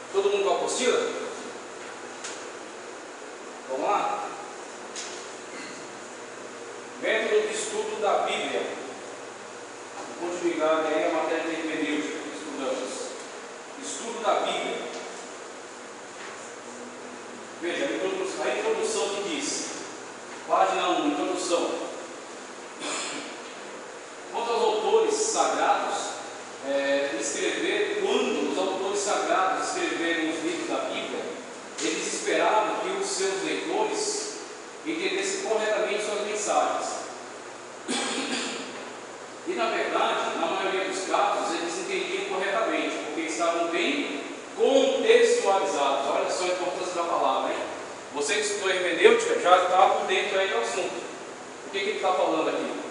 Todo mundo com a apostila? Vamos lá? Método de estudo da Bíblia. Continuidade aí a matéria de hermenêutica que estudamos. Estudo da Bíblia. Veja, a introdução que diz, página 1, introdução. Quanto aos autores sagrados, quando os autores sagrados escreveram os livros da Bíblia, eles esperavam que os seus leitores entendessem corretamente suas mensagens. E na verdade, na maioria dos casos, eles entendiam corretamente, porque estavam bem contextualizados. Olha só a importância da palavra, hein? Você que estudou hermenêutica já está por dentro aí do assunto. O que ele está falando aqui?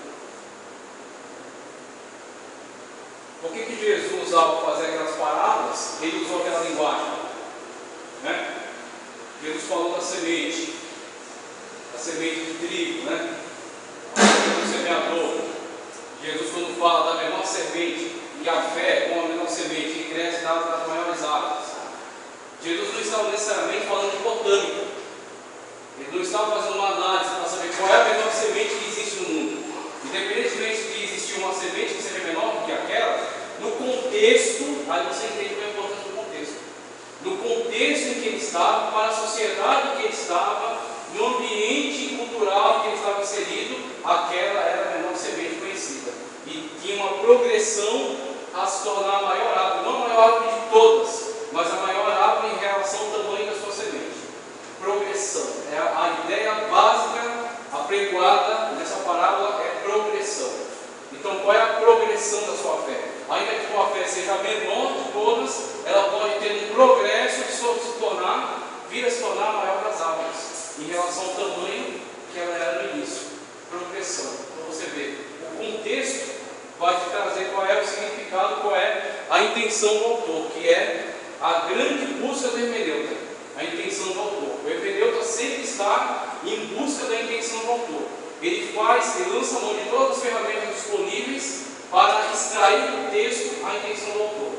Por que Jesus, ao fazer aquelas parábolas, ele usou aquela linguagem? Né? Jesus falou da semente de trigo, né? A semente do semeador. Jesus, quando fala da menor semente, e a fé como a menor semente, que cresce das maiores árvores. Jesus não estava necessariamente falando de botânica. Ele não estava fazendo uma análise para saber qual é a menor semente que existe no mundo. Independentemente de existir uma semente que seja menor do que aquela, no contexto, aí você entende a importância do contexto. No contexto em que ele estava, para a sociedade em que ele estava, no ambiente cultural em que ele estava inserido, aquela era a menor semente conhecida. E tinha uma progressão a se tornar a maior árvore, não a maior árvore de todas, mas a maior árvore em relação ao tamanho da sua semente. Progressão. É a ideia básica apregoada nessa parábola é progressão. Então, qual é a progressão da sua fé? Ainda que a fé seja a menor de todas, ela pode ter um progresso de vir a se tornar a maior das árvores, em relação ao tamanho que ela era no início. Progressão. Então você vê, o contexto vai te trazer qual é o significado, qual é a intenção do autor, que é a grande busca do hermeneuta, a intenção do autor. O hermeneuta sempre está em busca da intenção do autor. Ele lança a mão de todas as ferramentas disponíveis para extrair do texto a intenção do autor.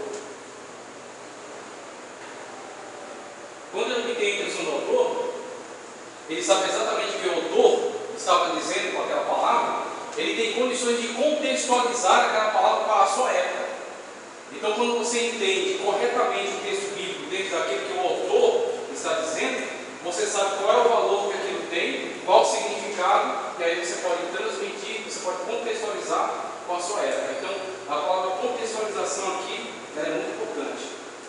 Quando ele tem a intenção do autor, ele sabe exatamente o que o autor estava dizendo com aquela palavra, ele tem condições de contextualizar aquela palavra para a sua época. Então, quando você entende corretamente o texto bíblico dentro daquilo que o autor está dizendo, você sabe qual é o valor que aquilo tem, qual o significado, e aí você pode transmitir, você pode contextualizar com a sua época. Então, a palavra contextualização aqui ela é muito importante.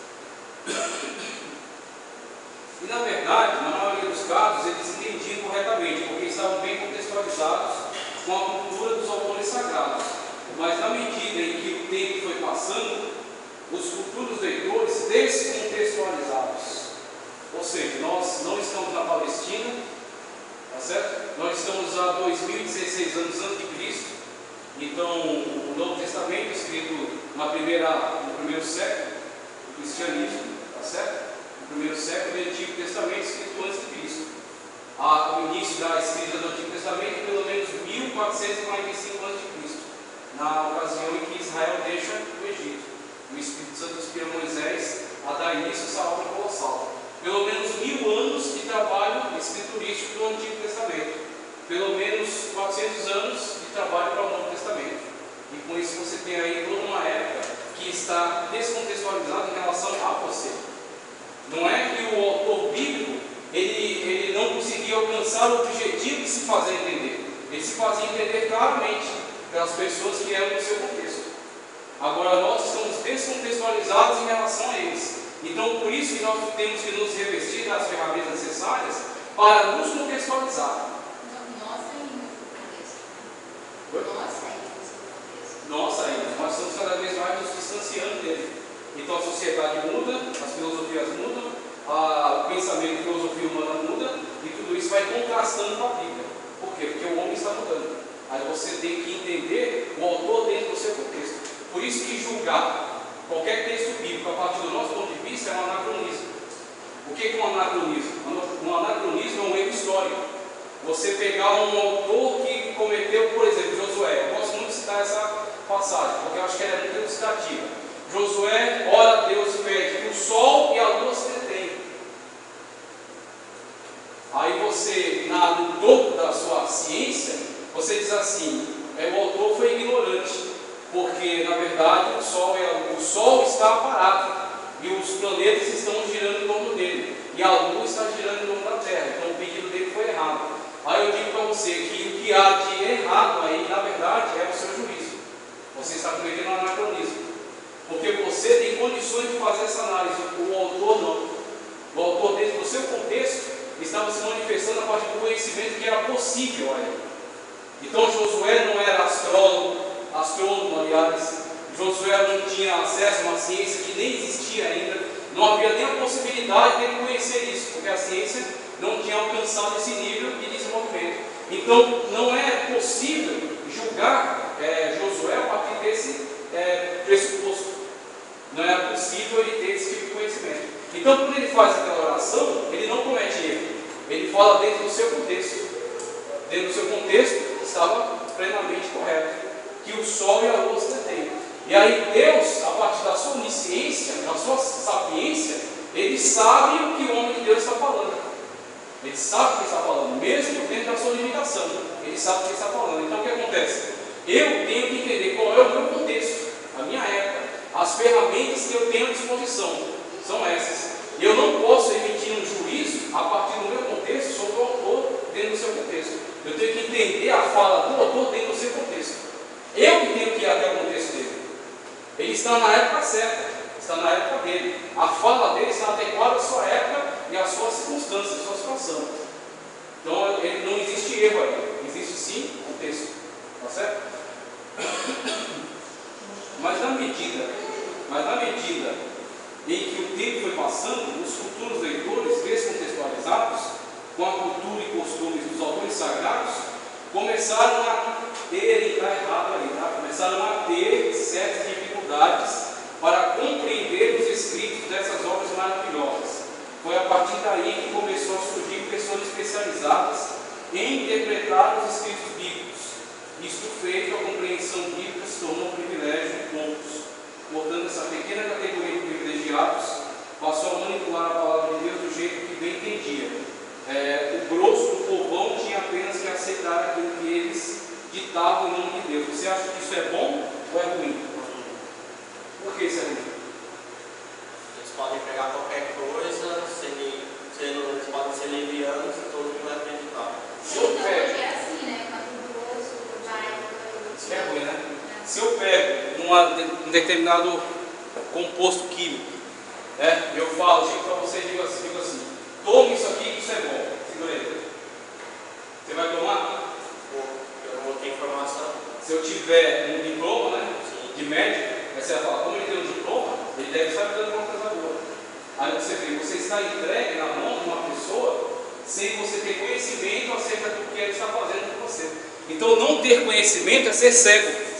E na verdade, na maioria dos casos, eles entendiam corretamente, porque estavam bem contextualizados com a cultura dos autores sagrados. Mas na medida em que o tempo foi passando, os futuros leitores descontextualizados. Ou seja, nós não estamos na Palestina, tá certo? Nós estamos há 2016 anos antes de Cristo. Então, o Novo Testamento, escrito no primeiro século do cristianismo, tá certo? No primeiro século do Antigo Testamento, escrito antes de Cristo. O início da escrita do Antigo Testamento, pelo menos 1445 a.C., na ocasião em que Israel deixa o Egito. O Espírito Santo inspira Moisés a dar início a essa obra colossal. Pelo menos 1000 anos de trabalho escriturístico do Antigo Testamento. Pelo menos 400 anos de trabalho para o Novo Testamento. E com isso você tem aí toda uma época que está descontextualizada em relação a você. Não é que o autor bíblico ele não conseguia alcançar o objetivo de se fazer entender. Ele se fazia entender claramente pelas pessoas que eram no seu contexto. Agora nós estamos descontextualizados em relação a eles. Então por isso que nós temos que nos revestir das ferramentas necessárias para nos contextualizar. Nós estamos cada vez mais nos distanciando dele. Então a sociedade muda, as filosofias mudam, o pensamento e a filosofia humana muda, e tudo isso vai contrastando com a Bíblia. Por quê? Porque o homem está mudando. Aí você tem que entender o autor dentro do seu contexto. Por isso que julgar qualquer texto bíblico a partir do nosso ponto de vista é um anacronismo. O que é um anacronismo? Um anacronismo é um erro histórico. Você pegar um autor que cometeu, por exemplo, Josué. Eu gosto muito de citar essa passagem, porque eu acho que ela é muito ilustrativa. Josué ora a Deus e pede que o sol e a lua se você, no topo da sua ciência, você diz assim, o autor foi ignorante, porque na verdade o Sol está parado e os planetas estão girando em torno dele e a Lua está girando em torno da Terra, então o pedido dele foi errado. Aí eu digo para você que o que há de errado aí, na verdade, é o seu juízo. Você está cometendo um anacronismo, porque você tem condições de fazer essa análise, o autor não. O autor, dentro do seu contexto, estava se manifestando a partir do conhecimento que era possível a ele. Então Josué não era astrônomo, aliás. Josué não tinha acesso a uma ciência que nem existia ainda, não havia nem a possibilidade de ele conhecer isso, porque a ciência não tinha alcançado esse nível de desenvolvimento. Então não é possível julgar Josué a partir desse pressuposto. Não era possível ele ter esse tipo de conhecimento. Então quando ele faz aquela oração, ele não comete erro, ele fala dentro do seu contexto. Dentro do seu contexto estava plenamente correto, que o Sol e a Lua se detêm. E aí Deus, a partir da sua onisciência, da sua sapiência, ele sabe o que o homem de Deus está falando. Ele sabe o que está falando, mesmo dentro da sua limitação. Ele sabe o que está falando. Então o que acontece? Eu tenho que entender qual é o meu contexto, a minha época, as ferramentas que eu tenho à disposição são essas. Eu não posso emitir um juízo a partir do meu contexto sobre o autor dentro do seu contexto. Eu tenho que entender a fala do autor dentro do seu contexto. Eu que tenho que ir até o contexto dele. Ele está na época certa, está na época dele. A fala dele está adequada à sua época e às suas circunstâncias, à sua situação. Então não existe erro aí, existe sim contexto. Tá certo? Mas na medida em que o tempo foi passando, os futuros leitores, descontextualizados com a cultura e costumes dos autores sagrados, começaram a ter, começaram a ter certas dificuldades para compreender os escritos dessas obras maravilhosas. Foi a partir daí que começou a surgir pessoas especializadas em interpretar os escritos bíblicos. Isto feito, a compreensão bíblica se tornou um privilégio de poucos. Portanto, essa pequena categoria de privilegiados passou a manipular a palavra de Deus do jeito que bem entendia. O grosso do povão tinha apenas que aceitar aquilo que eles ditavam em nome de Deus. Você acha que isso é bom ou é ruim? Por que isso é ruim? Eles podem pregar qualquer coisa, eles podem ser levianos e todo mundo vai acreditar. É assim, né? Quando o grosso da época. Isso é ruim, né? Se eu pego um determinado composto químico, eu falo, chego para você e digo assim, tome isso aqui que isso é bom. Segura aí. Você vai tomar? Eu não vou ter informação. Se eu tiver um diploma, né, Sim. de médico, aí você vai falar, como ele tem um diploma, ele deve estar me dando uma coisa boa. Aí você vê, você está entregue na mão de uma pessoa sem você ter conhecimento acerca do que ele está fazendo com você. Então não ter conhecimento é ser cego.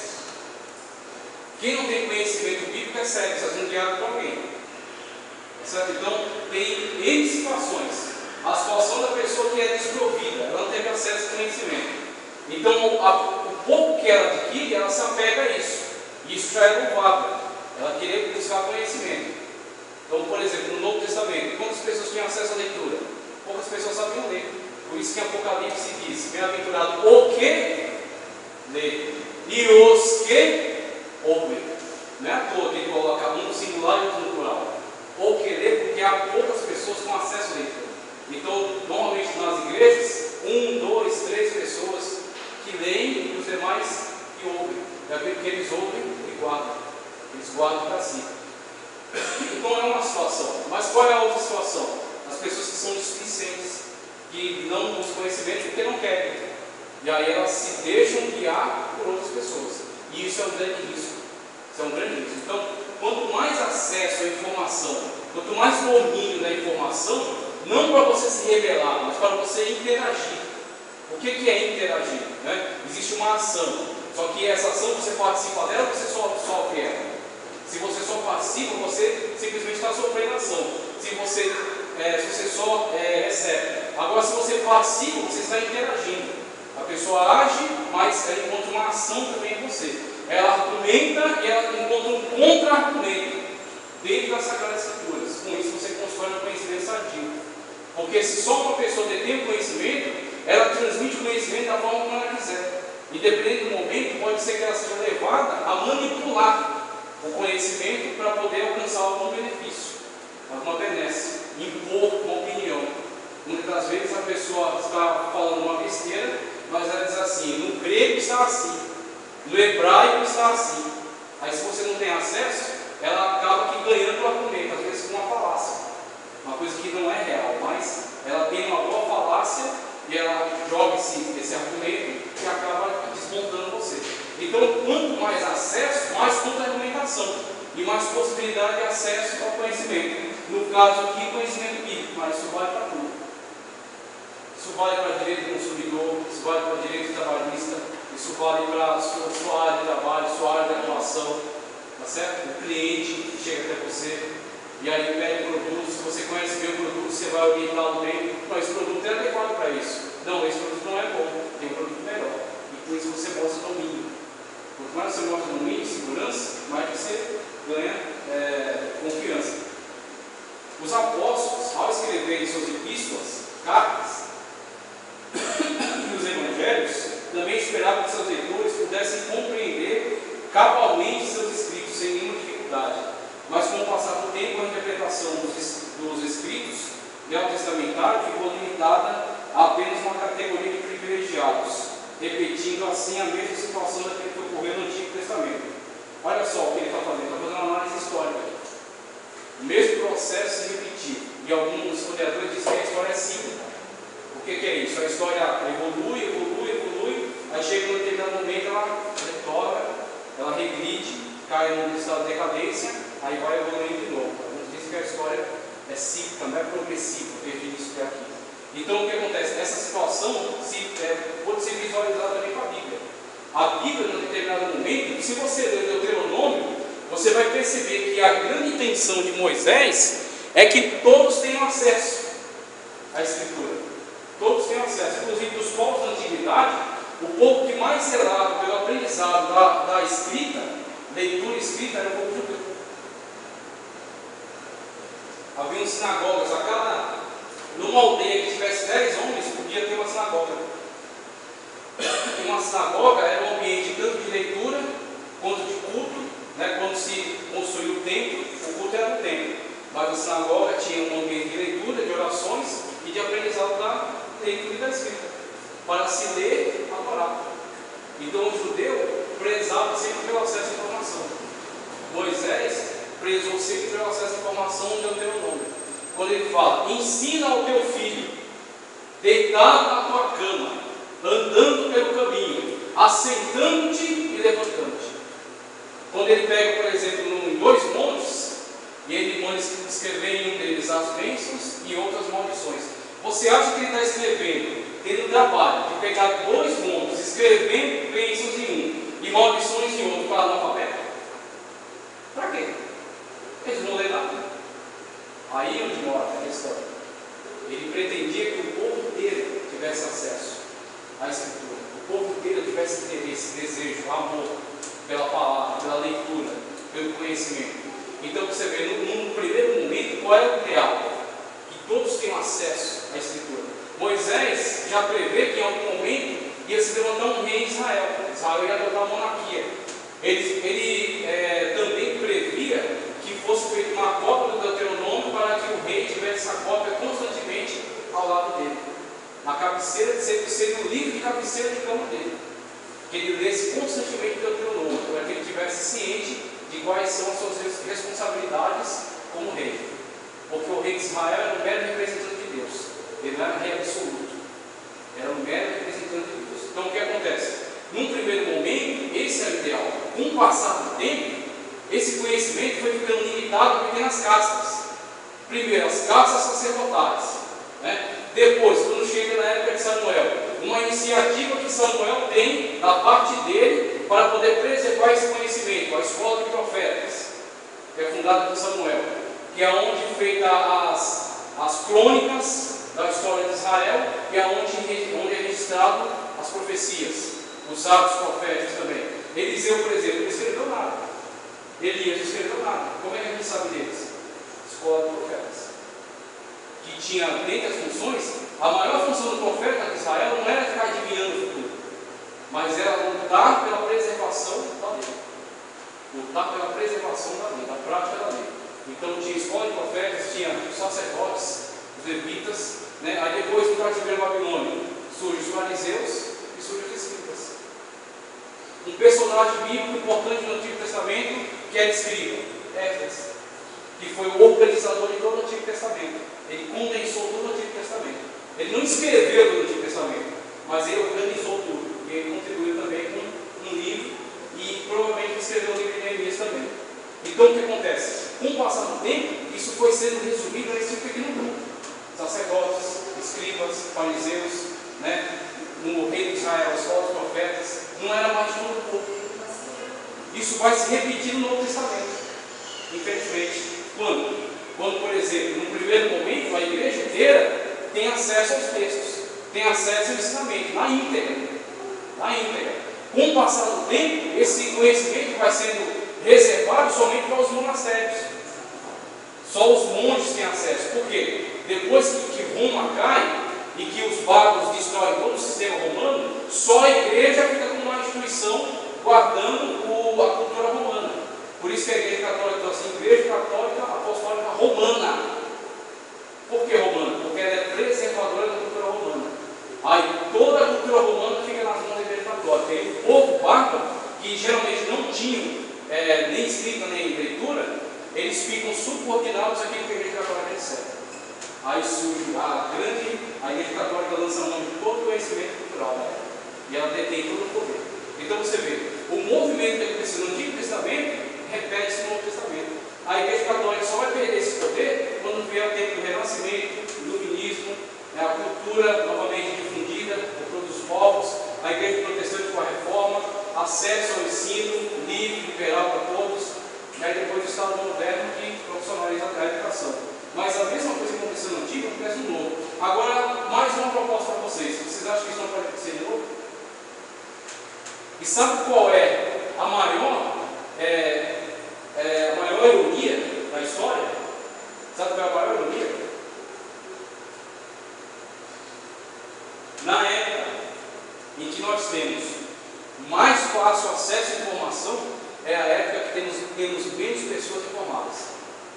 Quem não tem conhecimento bíblico é cego, está sendo guiado por alguém. Certo? Então tem N situações. A situação da pessoa que é desprovida, ela não teve acesso ao conhecimento. Então o pouco que ela adquire, ela se apega a isso. E isso já é louvável. Ela querer buscar conhecimento. Então, por exemplo, no Novo Testamento, quantas pessoas tinham acesso à leitura? Poucas pessoas sabiam ler. Por isso que em Apocalipse diz: bem-aventurado o que lê e os que ouvem. Não é à toa que ele coloca um no singular e outro no plural. O que lê, porque há poucas pessoas com acesso à leitura. Então, normalmente nas igrejas, 1, 2, 3 pessoas que leem e os demais que ouvem. É porque eles ouvem e guardam. Eles guardam para si. Então é uma situação. Mas qual é a outra situação? As pessoas que são displicentes, que não buscam conhecimento porque não querem. E aí elas se deixam guiar por outras pessoas. E isso é um grande risco. Isso é um grande risco. Então, quanto mais acesso à informação, quanto mais domínio da informação, não para você se rebelar, mas para você interagir. O que é interagir? Né? Existe uma ação. Só que essa ação você participa dela ou você só sofre ela? Se você só participa, você simplesmente está sofrendo a ação. Se você só recebe. Agora, se você participa, você está interagindo. A pessoa age, mas ela encontra uma ação também em você. Ela argumenta e ela encontra um contra-argumento dentro das Sagradas Escrituras. Com isso, você constrói um conhecimento sadio. Porque se só uma pessoa detém o conhecimento, ela transmite o conhecimento da forma como ela quiser. E dependendo do momento, pode ser que ela seja levada a manipular o conhecimento para poder alcançar algum benefício, alguma benesse, impor uma opinião. Muitas das vezes a pessoa está falando uma besteira, mas ela diz assim: no grego está assim, no hebraico está assim. Aí, se você não tem acesso, ela acaba aqui ganhando o argumento, às vezes com uma falácia, uma coisa que não é real, mas ela tem uma boa falácia e ela joga esse argumento que acaba desmontando você. Então, quanto mais acesso, mais contra-argumentação e mais possibilidade de acesso ao conhecimento. No caso aqui, conhecimento bíblico, mas isso vale para tudo. Isso vale para direito do consumidor, isso vale para direito trabalhista, isso vale para a sua área de trabalho, sua área de atuação, tá certo? O cliente chega até você e aí pede produto. Se você conhece bem o produto, você vai orientá-lo bem. Não, esse produto é adequado para isso. Não, esse produto não é bom, tem um produto melhor. E por isso você mostra domínio. Quanto mais você mostra domínio e segurança, mais você ganha confiança. Os apóstolos, ao escreverem suas epístolas, cartas e os evangelhos, também esperavam que seus leitores pudessem compreender cabalmente seus escritos sem nenhuma dificuldade. Mas com o passar do tempo, a interpretação dos escritos neotestamentários ficou limitada a apenas uma categoria de privilegiados, repetindo assim a mesma situação daquele que ocorreu no Antigo Testamento. Olha só o que ele está fazendo, está fazendo uma análise histórica. O mesmo processo se repetiu, e alguns historiadores dizem que a história é cíclica. O que é isso? A história evolui, aí chega num determinado momento, ela retorna, ela regride, cai num estado de decadência, aí vai evoluindo de novo. Alguns dizem que a história é cíclica, não é progressiva, desde o início até aqui. Então o que acontece? Essa situação pode ser visualizada também com a Bíblia. A Bíblia, num determinado momento, se você ler o Deuteronômio, você vai perceber que a grande intenção de Moisés é que todos tenham acesso à Escritura. Todos tenham acesso, inclusive dos povos da antiguidade, o povo que mais zelava pelo aprendizado da escrita, leitura escrita, era o povo judeu. Havia sinagogas, numa aldeia que tivesse 10 homens, podia ter uma sinagoga. E uma sinagoga era um ambiente tanto de leitura quanto de culto, né? Quando se construiu o templo, o culto era no templo, mas a sinagoga tinha um ambiente de leitura, de orações e de aprendizado da leitura e da escrita, para se ler a palavra. Então o judeu prezava sempre pelo acesso à informação. Moisés prezou sempre pelo acesso à informação no Deuteronômio. Quando ele fala: ensina ao teu filho, deitado na tua cama, andando pelo caminho, assentando-te e levantando-te. Quando ele pega, por exemplo, em 2 montes, e ele manda escrever em um deles as bênçãos e outras maldições. Você acha que ele está escrevendo, tendo o trabalho de pegar 2 montes, escrevendo bênçãos em um e maldições em outro para analfabeto? Para quê? Eles não lêem nada. Aí é onde mora a questão. Ele pretendia que o povo inteiro tivesse acesso à Escritura. O povo inteiro tivesse interesse, desejo, amor pela palavra, pela leitura, pelo conhecimento. Então você vê, num primeiro momento, qual é o ideal? Que todos tenham acesso à Escritura. Moisés já prevê que em algum momento ia se levantar um rei em Israel. Israel ia adotar a monarquia. Ele também previa que fosse feita uma cópia do Deuteronômio para que o rei tivesse essa cópia constantemente ao lado dele, na cabeceira, seria o livro de cabeceira de cama dele, que ele lesse constantemente o Deuteronômio, para que ele tivesse ciente de quais são as suas responsabilidades como rei, porque o rei de Israel era um mero representante de Deus, ele não era rei absoluto, era um mero representante de Deus. Então o que acontece? Num primeiro momento, esse é o ideal. Com o passar do tempo, esse conhecimento foi ficando limitado a pequenas castas. Primeiro, as castas sacerdotais, né? Depois, quando chega na época de Samuel, uma iniciativa que Samuel tem da parte dele para poder preservar esse conhecimento, a escola de profetas, que é fundada por Samuel, que é onde feita as crônicas da história de Israel, e é onde é registrado as profecias, os atos proféticos também. Eliseu, por exemplo, não escreveu nada. Elias não escreveu nada. Como é que a gente sabe deles? Escola de profetas, que tinha, dentre as funções, A maior função do profeta de Israel não era ficar adivinhando o futuro, mas era lutar pela preservação da lei. Lutar pela preservação da lei, da prática da lei. Então tinha escola de profetas, tinha os sacerdotes, os levitas, né? Aí depois do cativeiro babilônico surgem os fariseus e surgem os escribas. Um personagem bíblico importante no Antigo Testamento que era escriba, Esdras, que foi o organizador de todo o Antigo Testamento. Ele condensou todo o Antigo Testamento. Ele não escreveu todo o Antigo Testamento, mas ele organizou tudo. E ele contribuiu também com um livro e provavelmente escreveu o livro de Neemias também. Então o que acontece? Com o passar do tempo, isso foi sendo resumido nesse pequeno grupo. Sacerdotes, escribas, fariseus, né? No reino de Israel, os falsos profetas, não era mais todo o povo. Isso vai se repetir no Novo Testamento, infelizmente. Quando, por exemplo, no primeiro momento, a igreja inteira tem acesso aos textos, tem acesso ao ensinamento, na íntegra. Com o passar do tempo, esse conhecimento vai sendo reservado somente para os monastérios. Só os monges têm acesso. Por quê? Depois que Roma cai e que os bárbaros destroem todo o sistema romano, só a igreja fica como uma instituição guardando a cultura romana. Por isso que a igreja católica é assim, Igreja Católica Apostólica Romana. Por que romana? Porque ela é preservadora da cultura romana. Aí toda a cultura romana fica nas mãos da igreja católica. E o povo bárbaro, que geralmente não tinham nem escrita nem leitura, eles ficam subordinados àquilo que a igreja católica recebe. Aí surge a igreja católica lança mão de todo o conhecimento cultural, né? E ela detém todo o poder. Então você vê, o movimento que aconteceu no Antigo Testamento repete-se no Novo Testamento. A igreja católica só vai perder esse poder quando vier o tempo do Renascimento, do Iluminismo, a cultura novamente difundida por todos os povos, a igreja protestante com a reforma, acesso ao ensino livre, liberal para todos, e aí depois o Estado moderno que profissionaliza a educação. Mas a mesma coisa que aconteceu no Antigo acontece no Novo. Agora, mais uma proposta para vocês. Vocês acham que isso não pode acontecer de novo? E sabe qual é a maior ironia da história? Sabe qual é a maior ironia? Na época em que nós temos mais fácil acesso à informação, é a época que temos menos pessoas informadas.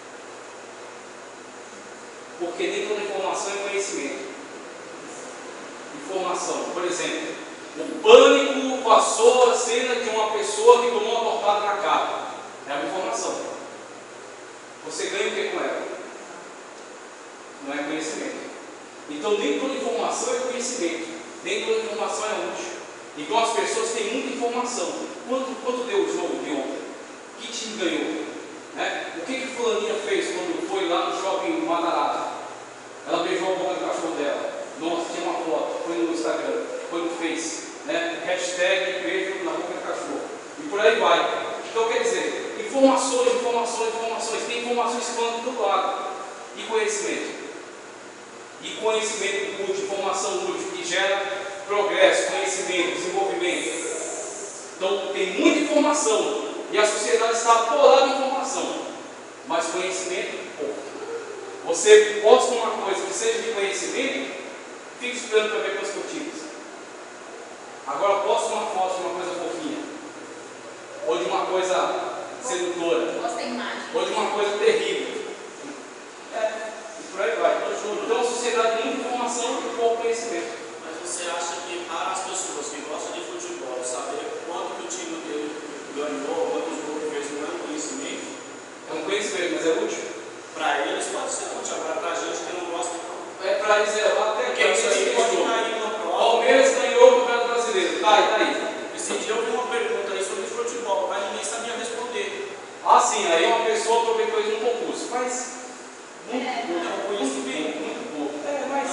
Porque nem toda informação é conhecimento. Informação, por exemplo, o pânico passou a cena de uma pessoa que tomou uma tortada na cara. É uma informação. Você ganha o que com ela? Não é conhecimento. Então nem toda informação é conhecimento. Nem toda informação é útil. Então as pessoas têm muita informação. Quanto deu o jogo de ontem? Que time ganhou? Né? O que fulaninha fez quando foi lá no shopping Madarata? Ela beijou a boca do cachorro dela. Nossa, tinha uma foto. Foi no Instagram, foi no Face, né? Hashtag beijo na boca do cachorro. E por aí vai. Então quer dizer, informações. Tem informações falando do lado. E conhecimento. E conhecimento útil, informação útil, que gera progresso, conhecimento, desenvolvimento. Então tem muita informação. E a sociedade está atolada de informação. Mas conhecimento, pouco. Você posta uma coisa que seja de conhecimento, fique esperando para ver coisas curtidas. Agora posta uma foto de uma coisa fofinha. Ou de uma coisa sedutora. Posta imagem. Ou de uma coisa terrível. E por aí vai. Então a sociedade tem muita informação e pouco conhecimento. Mas você acha que para as pessoas que gostam de futebol, saber quanto que o time dele ganhou, quantos gols fez, não é um conhecimento? É um conhecimento, mas é útil. Para eles pode ser útil, agora para a gente que não gosta, não. É para eles até porque isso aí pode cair numa prova. Palmeiras ganhou o Campeonato Brasileiro. Tá aí. Esse dia eu vi uma pergunta aí sobre futebol, mas ninguém sabia responder. Ah, sim, aí uma pessoa aproveitou isso no concurso. Mas Não é um conhecimento. muito pouco. Mas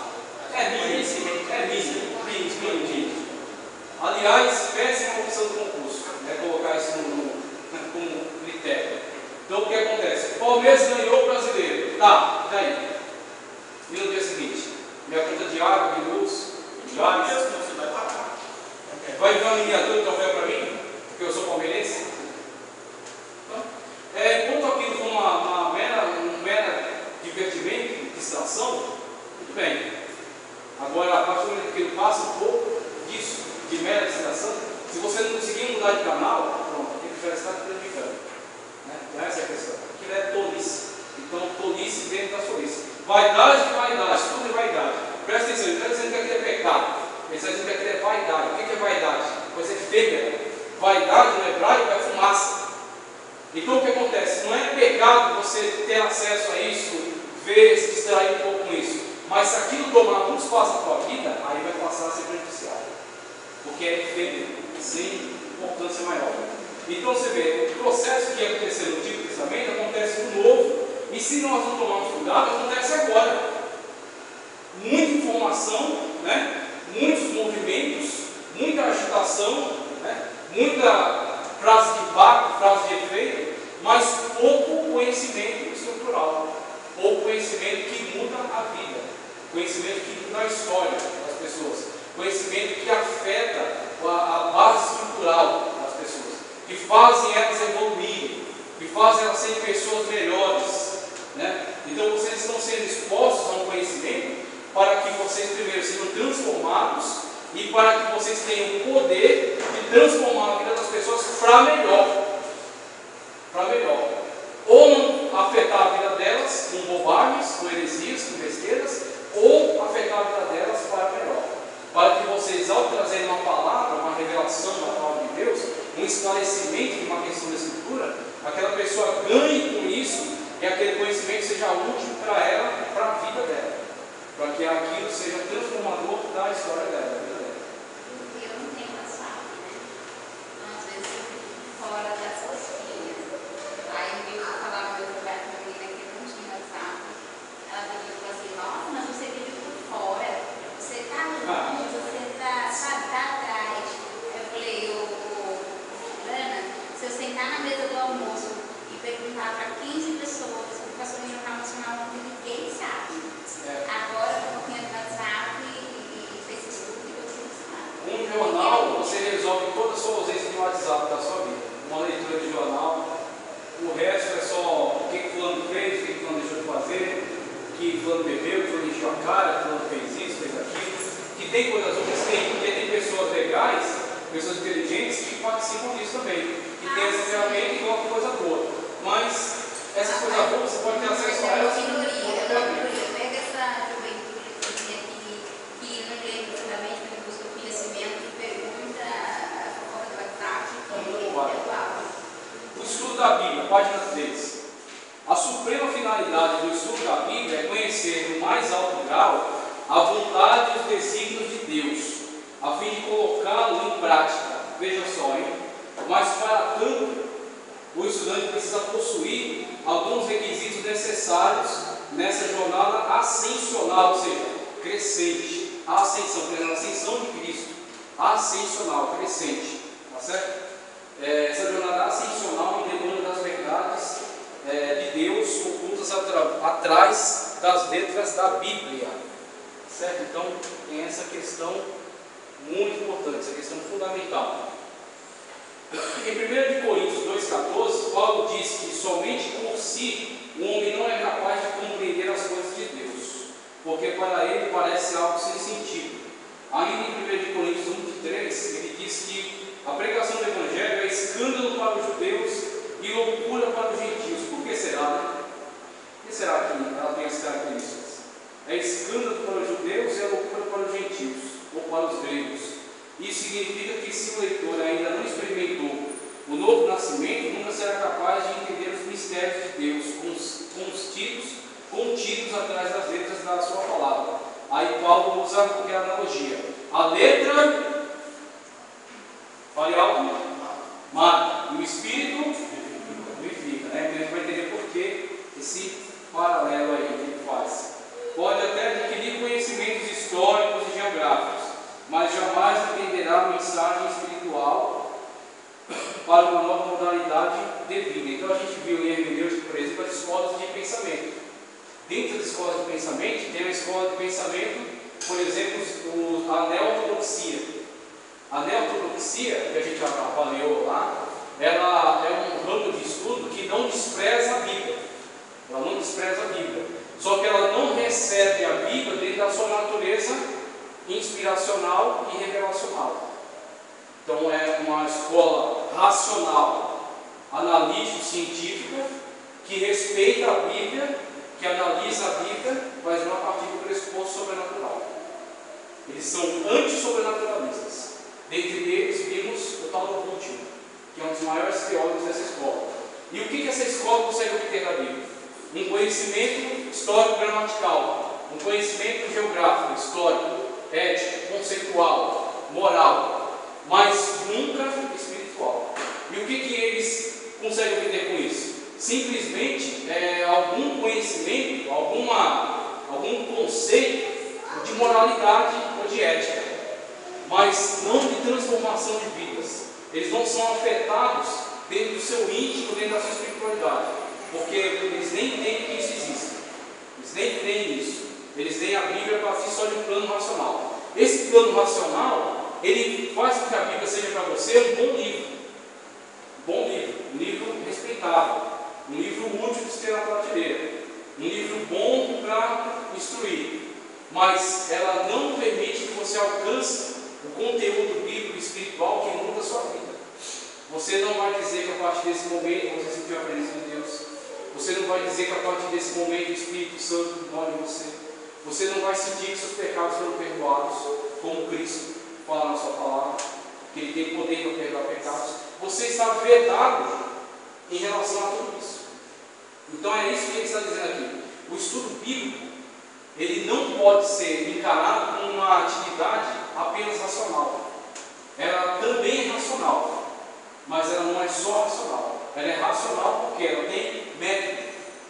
é mínimo. Aliás, péssima opção do concurso. Colocar isso como critério. Então o que acontece? Palmeiras ganhou o Brasileiro. Tá, e daí? E no dia seguinte? Minha conta de água, de luz, de gás. Você vai pagar. Vai vir uma miniatura de troféu para mim? Porque eu sou palmeirense? Então, enquanto aquilo for um mera divertimento, distração, tudo bem. Agora, a partir do momento que ele passa um pouco disso, de mera distração, se você não conseguir mudar de canal, pronto, aquilo já está te prejudicando. Né? Então, essa é a questão. Aquilo é tolice. Então, tolice dentro da tolice. Vaidade de vaidade, tudo é vaidade. Presta atenção, ele está dizendo que aquilo é pecado. Ele está dizendo que aquilo é vaidade. O que é vaidade? Coisa efêmera. Vaidade no hebraico é fumaça. Então o que acontece? Não é pecado você ter acesso a isso, ver, se distrair um pouco com isso. Mas se aquilo tomar muito espaço na tua vida, aí vai passar a ser prejudicial. Porque é efêmero, sem importância maior. Então você vê, o processo que aconteceu no Antigo Testamento acontece no Novo, e se nós não tomarmos cuidado, acontece agora. Muita informação, né? Muitos movimentos, muita agitação, né? Muita frase de impacto, frase de efeito, mas pouco conhecimento estrutural, pouco conhecimento que muda a vida, conhecimento que muda a história das pessoas, conhecimento que afeta a base estrutural das pessoas, que fazem elas evoluírem, que fazem elas serem pessoas melhores, né? Então vocês estão sendo expostos a um conhecimento para que vocês primeiro sejam transformados e para que vocês tenham o poder de transformar a vida das pessoas para melhor. Para melhor. Ou não afetar a vida delas com bobagens, com heresias, com besteiras, ou afetar a vida delas para melhor. Para que vocês, ao trazerem uma palavra, uma revelação da palavra de Deus, um esclarecimento de uma questão da Escritura, aquela pessoa ganhe com isso e aquele conhecimento seja útil para ela e para a vida dela. Para que aquilo seja transformador da história dela. Fora dessas filhas. Aí eu falava meu Roberto, uma menina que não tinha WhatsApp. Ela falou assim: nossa, mas você vive por fora, você está longe, você está atrás. Eu falei: Ana, se eu sentar na mesa do almoço e perguntar para 15 pessoas o que passou no Jornal Nacional, ninguém sabe. Agora eu estou com WhatsApp e Facebook e você não sabe. Um jornal, você resolve toda a sua ausência de WhatsApp da sua vida. Uma leitura de jornal, o resto é só o que fulano fez, o que fulano deixou de fazer, o que fulano bebeu, o que fulano encheu a cara, o fulano fez isso, fez aquilo. Que tem coisas outras, porque tem pessoas legais, pessoas inteligentes que participam disso também, que tem essa ferramenta e colocam coisa boa. Mas essas coisas boas você pode ter acesso a elas. Pega essa juventude que não lê profundamente, mas busca o conhecimento e pergunta a fofoca do WhatsApp. O estudo da Bíblia, página 3. A suprema finalidade do estudo da Bíblia é conhecer no mais alto grau a vontade e os desígnios de Deus, a fim de colocá-lo em prática. Veja só, hein? Mas para tanto, o estudante precisa possuir alguns requisitos necessários nessa jornada ascensional, ou seja, crescente. A ascensão de Cristo. Ascensional, crescente. Tá certo? Essa jornada ascensional demanda das verdades de Deus ocultas atrás das letras da Bíblia. Certo? Então, tem essa questão muito importante, essa questão fundamental. Em 1 Coríntios 2,14, Paulo diz que somente por si o homem não é capaz de compreender as coisas de Deus, porque para ele parece algo sem sentido. Ainda em 1 Coríntios 1,3, ele diz que a pregação do Evangelho é escândalo para os judeus e loucura para os gentios. Por que será, né? Por que será que ela tem essas características? É escândalo para os judeus e é loucura para os gentios, ou para os gregos. Isso significa que se o leitor ainda não experimentou o novo nascimento, nunca será capaz de entender os mistérios de Deus contidos atrás das letras da sua palavra. Aí Paulo usa qualquer analogia. A letra, fale alto, mata, e o espírito vivifica, né? Então a gente vai entender por que esse paralelo aí que ele faz. Pode até adquirir conhecimentos históricos e geográficos, mas jamais entenderá a mensagem espiritual para uma nova modalidade de vida. Então a gente viu em hermenêutica, por exemplo, as escolas de pensamento. Dentro das escolas de pensamento, tem a escola de pensamento, por exemplo, a neortodoxia. A neortodoxia, que a gente avaliou lá, ela é um ramo de estudo que não despreza a Bíblia. Ela não despreza a Bíblia. Só que ela não recebe a Bíblia dentro da sua natureza inspiracional e revelacional. Então é uma escola racional, analítico-científica, que respeita a Bíblia, que analisa a Bíblia, mas não a partir do pressuposto sobrenatural. Eles são antissobrenaturalistas. Dentre eles vimos o tal do Bultmann, que é um dos maiores teólogos dessa escola. E o que essa escola consegue obter da Bíblia? Um conhecimento histórico-gramatical, um conhecimento geográfico, histórico, ético, conceitual, moral, mas nunca espiritual. E o que eles conseguem obter com isso? Simplesmente algum conhecimento, algum conceito de moralidade ou de ética, mas não de transformação de vidas. Eles não são afetados dentro do seu íntimo, dentro da sua espiritualidade, porque eles nem entendem que isso existe. Eles nem creem nisso. Eles leem a Bíblia para si só de um plano racional. Esse plano racional, ele faz com que a Bíblia seja para você um bom livro. Um livro respeitável, um livro útil de se ter na prateleira, um livro bom para instruir, mas ela não permite que você alcance o conteúdo bíblico e espiritual que muda a sua vida. Você não vai dizer que a partir desse momento você sentiu a presença de Deus. Você não vai dizer que a partir desse momento o Espírito Santo mora em você. Você não vai sentir que seus pecados foram perdoados, como Cristo fala na sua palavra, que Ele tem poder para perdoar pecados. Você está vedado em relação a tudo isso. Então é isso que ele está dizendo aqui. O estudo bíblico, ele não pode ser encarado como uma atividade apenas racional. Ela também é racional, mas ela não é só racional. Ela é racional porque ela tem método.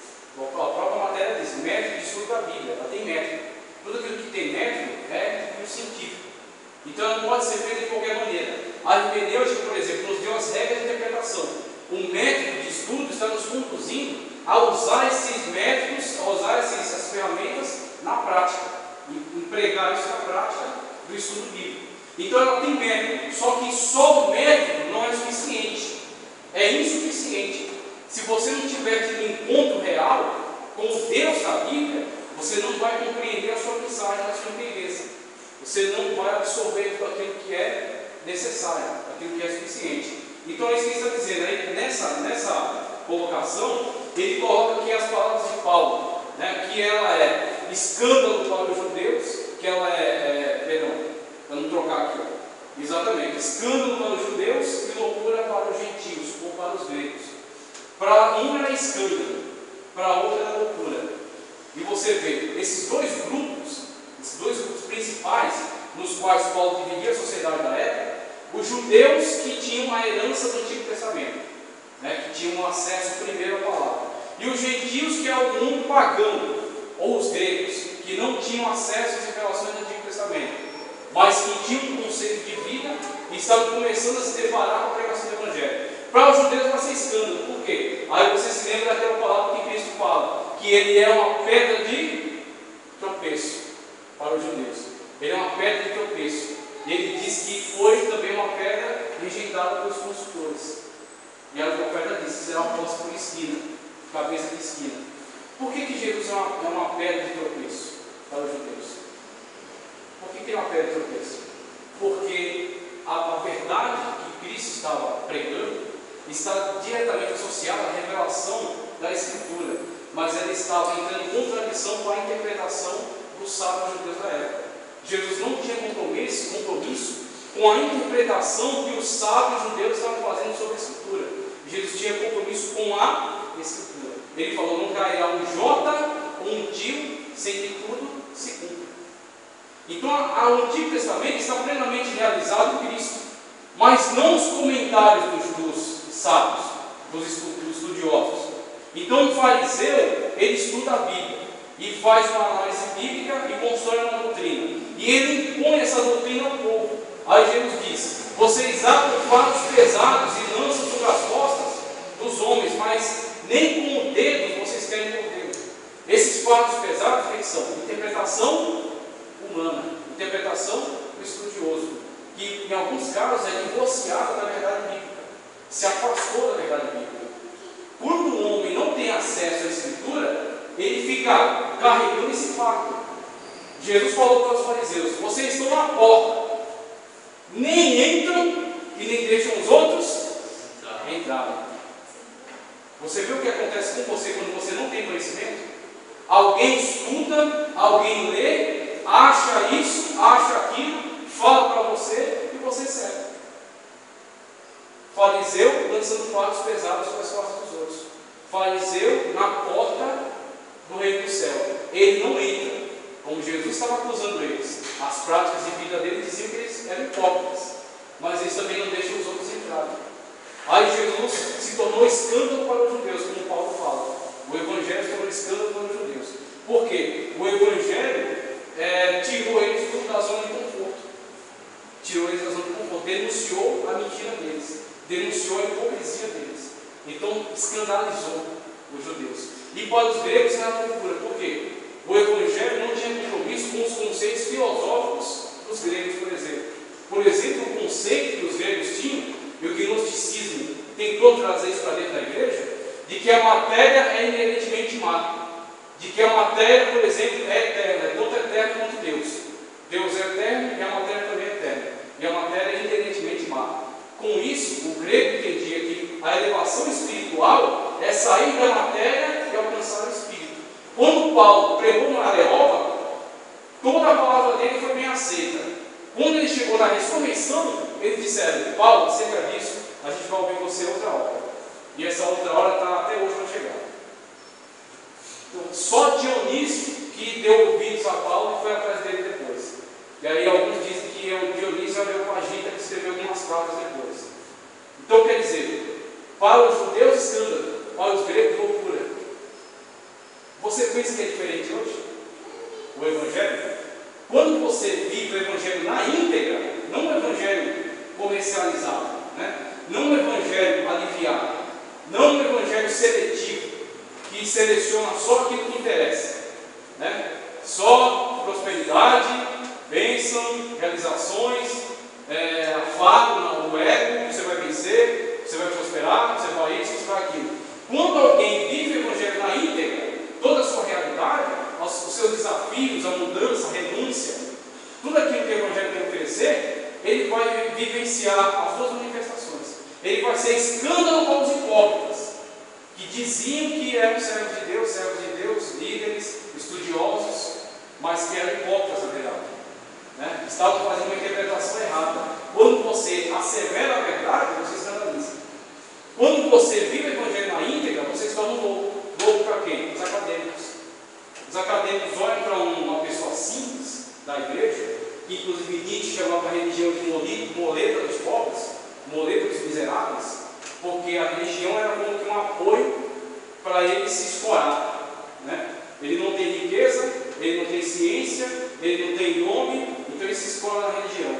A própria matéria diz, método de estudo da Bíblia, ela tem método. Tudo aquilo que tem método é científico. Então ela não pode ser feita de qualquer maneira. A hermenêutica, por exemplo, nos deu as regras de interpretação. O método de estudo está nos conduzindo a usar esses métodos, a usar essas ferramentas na prática, e empregar isso na prática do estudo bíblico. Então ela tem método, só que só o método não é suficiente, é insuficiente. Se você não tiver tido um encontro real com o Deus da Bíblia, você não vai compreender a sua mensagem na sua inteireza. Você não vai absorver tudo aquilo que é necessário, aquilo que é suficiente. Então é isso que ele está dizendo. Aí, nessa colocação, ele coloca aqui as palavras de Paulo, né, que ela é escândalo para os judeus, que ela perdão, para não trocar aqui, ó. Exatamente, escândalo para os judeus e loucura para os gentios, ou para os gregos. Para um era escândalo, para outro era loucura. E você vê, esses dois grupos principais, nos quais Paulo dividia a sociedade da época, os judeus que tinham a herança do Antigo Testamento, né, que tinham acesso primeiro à palavra, e os gentios, que é o mundo pagão, ou os gregos, que não tinham acesso às revelações do Antigo Testamento, mas que tinham um conceito de vida e estavam começando a se deparar com a pregação do Evangelho. Para os judeus vai ser escândalo, por quê? Aí você se lembra daquela palavra que Cristo fala, que ele é uma pedra de tropeço para os judeus. Ele é uma pedra de tropeço. E ele diz que foi também uma pedra rejeitada pelos consultores. E a profeta disse que será posta por esquina, cabeça de esquina. Por que Jesus é uma pedra de tropeço para os judeus? Por que é uma pedra de tropeço? Porque a verdade que Cristo estava pregando está diretamente associada à revelação da Escritura, mas ela estava entrando em contradição com a interpretação dos sábios judeus da época. Jesus não tinha compromisso com a interpretação que os sábios judeus estavam fazendo sobre a Escritura. Jesus tinha compromisso com a Escritura. Ele falou, não cairá um jota ou um tio sem que tudo se cumpra. Então o Antigo Testamento está plenamente realizado em Cristo, mas não os comentários dos sábios, dos estudiosos. Então o fariseu, ele estuda a Bíblia e faz uma análise bíblica e constrói uma doutrina. E ele impõe essa doutrina ao povo. Aí Jesus diz, vocês atam fardos pesados e lançam sobre as costas dos homens, mas nem com o dedo vocês querem morder. Esses fardos pesados, que são? Interpretação humana, interpretação do estudioso, que em alguns casos é divorciada da verdade bíblica, se afastou da verdade bíblica. Quando um homem não tem acesso à Escritura, ele fica carregando esse fardo. Jesus falou para os fariseus: vocês estão na porta, nem entram e nem deixam os outros entrarem. Você viu o que acontece com você quando você não tem conhecimento? Alguém estuda, alguém lê, acha isso, acha aquilo, fala para você e você segue. Fariseu lançando fardos pesados sobre as costas dos outros. Fariseu na porta do reino do céu. Ele não entra. Como Jesus estava acusando eles, as práticas de vida deles diziam que eles eram hipócritas, mas eles também não deixam os outros entrarem. Aí Jesus se tornou escândalo para os judeus, como Paulo fala. O Evangelho se tornou escândalo para os judeus. Por quê? O Evangelho tirou eles da zona de conforto. Tirou eles da zona de conforto. Denunciou a mentira deles. Denunciou a hipocrisia deles. Então escandalizou os judeus. E para os gregos era uma loucura. Por quê? O Evangelho não tinha compromisso com os conceitos filosóficos dos gregos, por exemplo. Por exemplo, o conceito que os gregos tinham, e o gnosticismo tentou trazer isso para dentro da igreja, de que a matéria é inerentemente má. De que a matéria, por exemplo, é eterna, é tanto eterna quanto Deus. Deus é eterno e a matéria também é eterna. E a matéria é inerentemente má. Com isso, o grego entendia que a elevação espiritual é sair da matéria e alcançar o espírito. Quando Paulo pregou no Areópago, toda a palavra dele foi bem aceita. Quando ele chegou na ressurreição, eles disseram: Paulo, acerca disso, a gente vai ouvir você outra hora. E essa outra hora está até hoje para chegar. Então, só Dionísio que deu ouvidos a Paulo e foi atrás dele depois. E aí alguns dizem que o Dionísio era o agente que escreveu algumas cartas depois. Então quer dizer, para os judeus escândalo, para os gregos loucura. Você pensa que é diferente hoje? O Evangelho? Quando você vive o Evangelho na íntegra, não o Evangelho comercializado, né? Não o Evangelho aliviado, não o Evangelho seletivo, que seleciona só aquilo que interessa, né? Só prosperidade, bênção, realizações, afago, o ego, você vai vencer, você vai prosperar, você vai isso, você vai aquilo. Quando alguém vive o Evangelho na íntegra, toda a sua realidade, os seus desafios, a mudança, a renúncia, tudo aquilo que o Evangelho tem a oferecer, ele vai vivenciar as duas manifestações. Ele vai ser escândalo para os hipócritas, que diziam que eram servos de Deus, líderes, estudiosos, mas que eram hipócritas na verdade, né? Estavam fazendo uma interpretação errada. Quando você assevera a verdade, você escandaliza. Quando você vive o Evangelho na íntegra, você se torna um louco. Louco para quem? Os acadêmicos. Os acadêmicos olham para uma pessoa simples da igreja, que inclusive Nietzsche chamava a religião de moleta dos pobres, moleta dos miseráveis, porque a religião era como que um apoio para ele se escorar, né? Ele não tem riqueza, ele não tem ciência, ele não tem nome, então ele se escora na religião.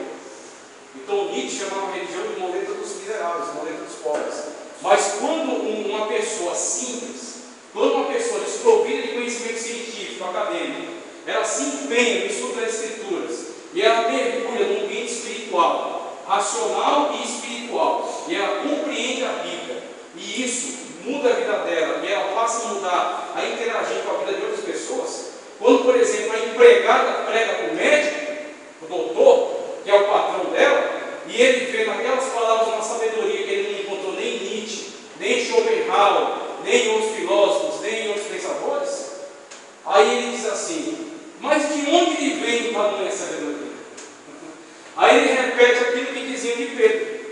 Então Nietzsche chamava a religião de moleta dos miseráveis, moleta dos pobres. Mas quando uma pessoa simples, quando uma pessoa desprovida de conhecimento científico, acadêmico, ela se empenha no estudo das Escrituras e ela mergulha no ambiente espiritual, racional e espiritual, e ela compreende a Bíblia, e isso muda a vida dela, e ela passa a mudar, a interagir com a vida de outras pessoas. Quando, por exemplo, a empregada prega para o médico, o doutor, que é o patrão dela, e ele vê naquelas palavras uma sabedoria que ele não encontrou nem em Nietzsche, nem em Schopenhauer, nem em outros filósofos, nem em outros pensadores, aí ele diz assim: mas de onde lhe vem tamanha sabedoria? Aí ele repete aquilo que diziam de Pedro.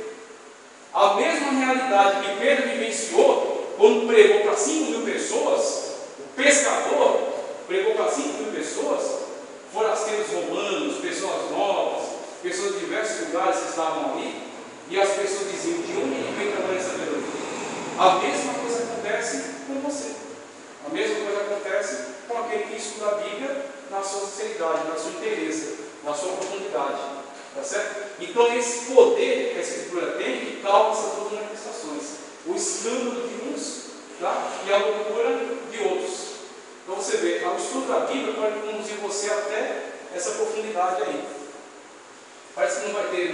A mesma realidade que Pedro vivenciou quando pregou para 5.000 pessoas, o pescador pregou para 5.000 pessoas, forasteiros romanos, pessoas novas, pessoas de diversos lugares que estavam ali, e as pessoas diziam: de onde lhe vem tamanha sabedoria? A mesma coisa acontece com você. A mesma coisa acontece com aquele que estuda a Bíblia na sua sinceridade, na sua inteireza, na sua profundidade. Tá certo? Então, esse poder que a Escritura tem, que causa essas duas manifestações: o escândalo de uns, tá? E a loucura de outros. Então, você vê, o estudo da Bíblia pode conduzir você até essa profundidade aí. Parece que não vai ter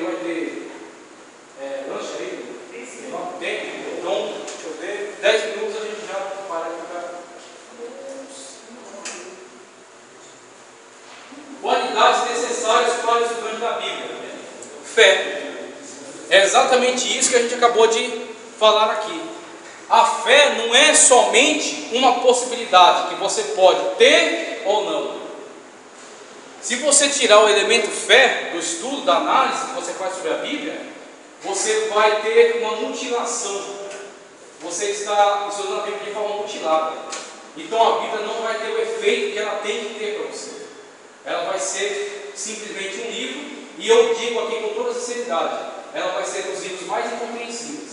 lanche aí. Tem? Então, deixa eu ver. 10 minutos a gente já para aqui para. qualidades necessárias para o estudante da Bíblia. Fé. É exatamente isso que a gente acabou de falar aqui. A fé não é somente uma possibilidade que você pode ter ou não. Se você tirar o elemento fé do estudo, da análise que você faz sobre a Bíblia, você vai ter uma mutilação. Você está estudando a Bíblia de forma mutilada. Então a Bíblia não vai ter o efeito que ela tem que ter para você. Ela vai ser simplesmente um livro, e eu digo aqui com toda sinceridade, ela vai ser dos livros mais incompreensíveis,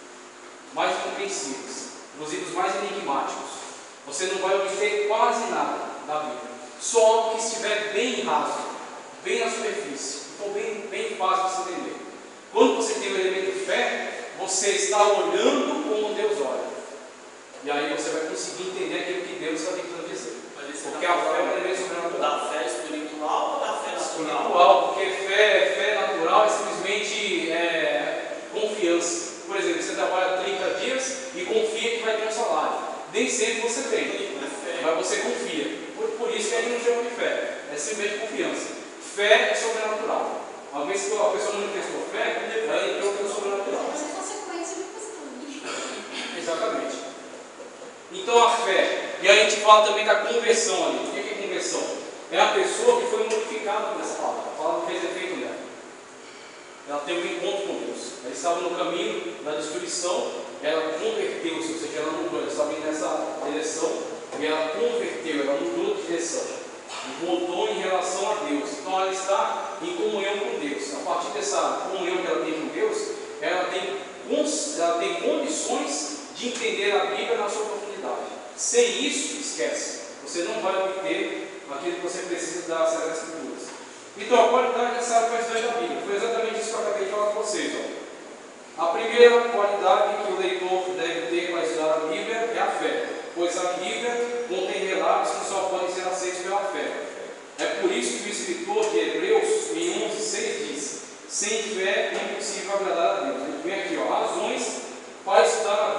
dos livros mais enigmáticos. Você não vai obter quase nada da Bíblia, só que estiver bem raso, bem na superfície, então bem fácil de se entender. Quando você tem o elemento fé, você está olhando como Deus olha, e aí você vai conseguir entender aquilo que Deus está tentando dizer. Porque a fé é um elemento sobrenatural. Da fé espiritual ou da fé natural? Espiritual, porque fé natural é simplesmente confiança. Por exemplo, você trabalha 30 dias e confia que vai ter um salário. Nem sempre você tem, mas você confia. Por isso que a gente não chama de fé, é simplesmente confiança. Fé é sobrenatural. Uma vez que a pessoa manifestou fé, ela entrou pelo sobrenatural. Mas é consequência do costume. Exatamente. Então a fé, e a gente fala também da conversão ali. O que é conversão? É a pessoa que foi modificada por essa palavra. A palavra fez efeito nela. Ela teve um encontro com Deus. Ela estava no caminho da destruição, ela converteu-se, ou seja, ela mudou. Ela estava indo nessa direção e ela converteu, ela mudou de direção. E voltou em relação a Deus. Então ela está em comunhão com Deus. A partir dessa comunhão que ela tem com Deus, ela tem condições de entender a Bíblia na sua profundidade. Sem isso, esquece. Você não vai obter aquilo que você precisa das Sagradas Escrituras. Então, a qualidade necessária para o estudante da Bíblia foi exatamente isso que eu acabei de falar com vocês. Ó. A primeira qualidade que o leitor deve ter para estudar a Bíblia é a fé, pois a Bíblia contém relatos que só podem ser aceitos pela fé. É por isso que o escritor de Hebreus, em 11:6 diz: sem fé é impossível agradar a Deus. Ele vem aqui, ó, razões para estudar a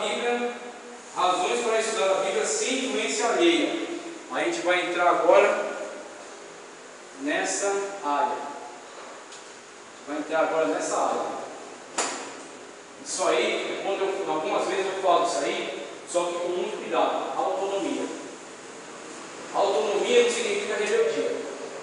Bíblia sem influência alheia. A gente vai entrar agora nessa área. Isso aí, algumas vezes eu falo isso aí, só que com muito cuidado. Autonomia. Autonomia não significa rebeldia.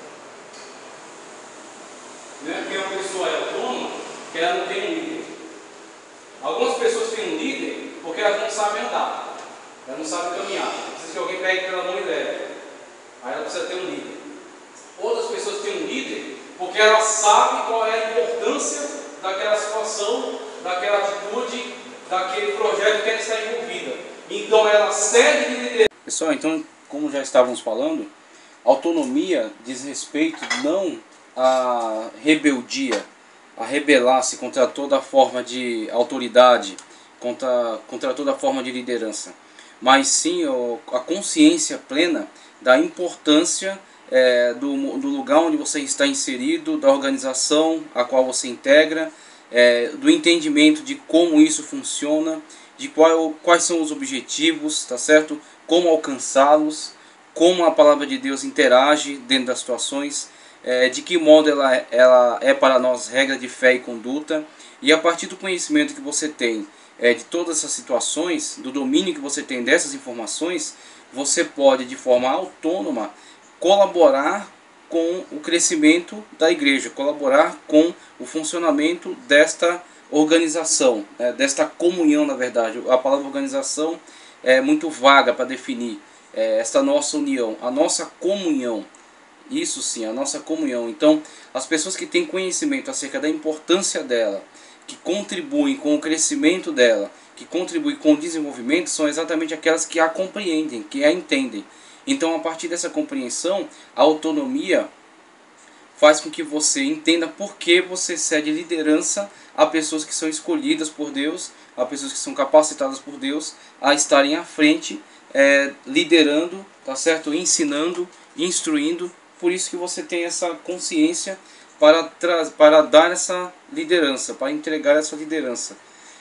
Não é porque uma pessoa é autônoma que ela não tem um líder. Algumas pessoas têm um líder porque elas não sabem andar, elas não sabem caminhar. Precisa que alguém pegue pela mão e leve. Aí ela precisa ter um líder. Outras pessoas têm um líder porque ela sabe qual é a importância daquela situação, daquela atitude, daquele projeto que ela está envolvida. Então ela segue de liderança. Pessoal, então, como já estávamos falando, autonomia diz respeito não à rebeldia, a rebelar-se contra toda forma de autoridade, contra toda forma de liderança, mas sim a consciência plena da importância do lugar onde você está inserido, da organização a qual você integra, do entendimento de como isso funciona, de quais são os objetivos, tá certo? Como alcançá-los, como a palavra de Deus interage dentro das situações, de que modo ela é para nós regra de fé e conduta, e a partir do conhecimento que você tem de todas essas situações, do domínio que você tem dessas informações, você pode de forma autônoma colaborar com o crescimento da igreja, colaborar com o funcionamento desta organização, desta comunhão, na verdade. A palavra organização é muito vaga para definir esta nossa união, a nossa comunhão. Isso sim, a nossa comunhão. Então, as pessoas que têm conhecimento acerca da importância dela, que contribuem com o crescimento dela, que contribuem com o desenvolvimento, são exatamente aquelas que a compreendem, que a entendem. Então, a partir dessa compreensão, a autonomia faz com que você entenda por que você cede liderança a pessoas que são escolhidas por Deus, a pessoas que são capacitadas por Deus a estarem à frente, liderando, tá certo? Ensinando, instruindo. Por isso que você tem essa consciência para dar essa liderança, para entregar essa liderança.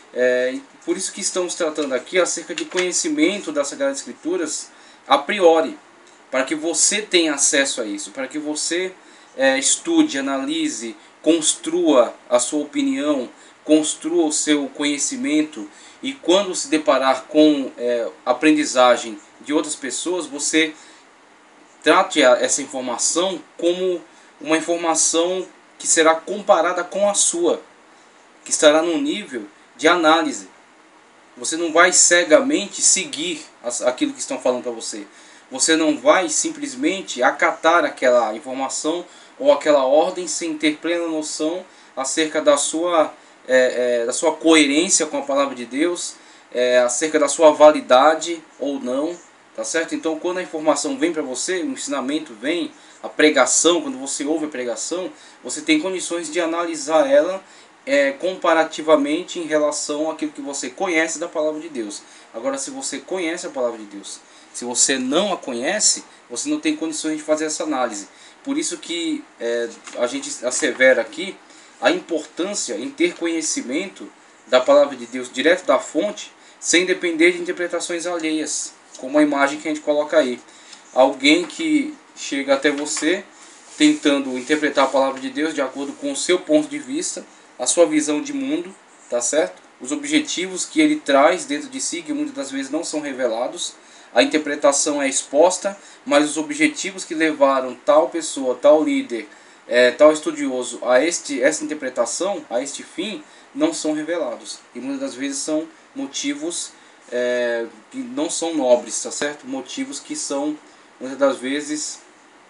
Por isso que estamos tratando aqui acerca de conhecimento das Sagradas Escrituras a priori, para que você tenha acesso a isso, para que você estude, analise, construa a sua opinião, construa o seu conhecimento, e quando se deparar com aprendizagem de outras pessoas, você trate essa informação como uma informação que será comparada com a sua, que estará num nível de análise. Você não vai cegamente seguir aquilo que estão falando para você. Você não vai simplesmente acatar aquela informação ou aquela ordem sem ter plena noção acerca da sua coerência com a palavra de Deus, acerca da sua validade ou não, tá certo? Então, quando a informação vem para você, o ensinamento vem, a pregação, quando você ouve a pregação, você tem condições de analisar ela comparativamente em relação àquilo que você conhece da palavra de Deus. Agora, se você conhece a palavra de Deus, se você não a conhece, você não tem condições de fazer essa análise. Por isso que a gente assevera aqui a importância em ter conhecimento da palavra de Deus direto da fonte, sem depender de interpretações alheias, como a imagem que a gente coloca aí. Alguém que chega até você tentando interpretar a palavra de Deus de acordo com o seu ponto de vista, a sua visão de mundo, tá certo? Os objetivos que ele traz dentro de si, que muitas das vezes não são revelados. A interpretação é exposta, mas os objetivos que levaram tal pessoa, tal líder, tal estudioso a essa interpretação, a este fim, não são revelados. E muitas das vezes são motivos que não são nobres, tá certo? Motivos que são, muitas das vezes,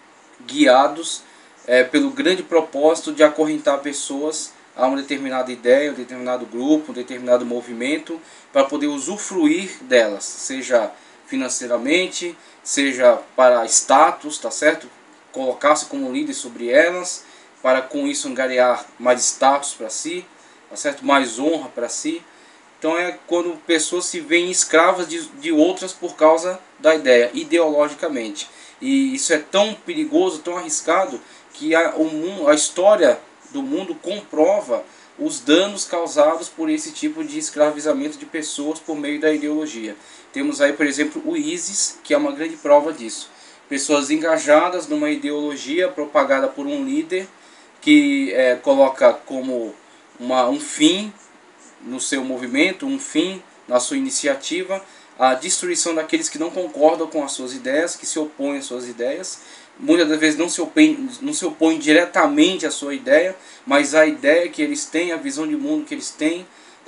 guiados pelo grande propósito de acorrentar pessoas a uma determinada ideia, um determinado grupo, um determinado movimento, para poder usufruir delas, seja financeiramente, seja para status, tá certo? Colocar-se como líder sobre elas, para com isso angariar mais status para si, tá certo? Mais honra para si. Então é quando pessoas se veem escravas de outras por causa da ideia, ideologicamente. E isso é tão perigoso, tão arriscado, que a história do mundo comprova os danos causados por esse tipo de escravizamento de pessoas por meio da ideologia. Temos aí, por exemplo, o ISIS, que é uma grande prova disso. Pessoas engajadas numa ideologia propagada por um líder que coloca como um fim no seu movimento, um fim na sua iniciativa, a destruição daqueles que não concordam com as suas ideias, que se opõem às suas ideias. Muitas das vezes não se opõem diretamente à sua ideia, mas a ideia que eles têm, a visão de mundo que eles têm,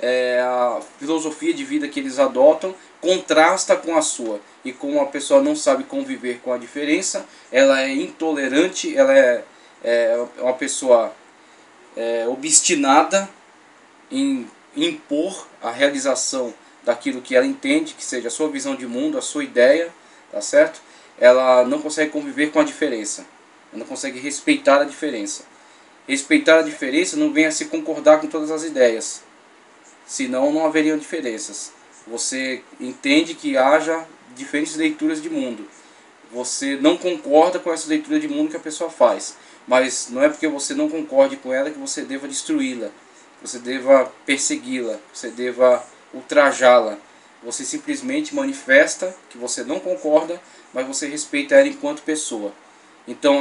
a filosofia de vida que eles adotam, contrasta com a sua. E como a pessoa não sabe conviver com a diferença, ela é intolerante, ela é uma pessoa obstinada em impor a realização daquilo que ela entende, que seja a sua visão de mundo, a sua ideia, tá certo? Ela não consegue conviver com a diferença, ela não consegue respeitar a diferença. Respeitar a diferença não vem a se concordar com todas as ideias, senão não haveriam diferenças. Você entende que haja diferentes leituras de mundo, você não concorda com essa leitura de mundo que a pessoa faz, mas não é porque você não concorde com ela que você deva destruí-la, você deva persegui-la, você deva ultrajá-la. Você simplesmente manifesta que você não concorda, mas você respeita ela enquanto pessoa. Então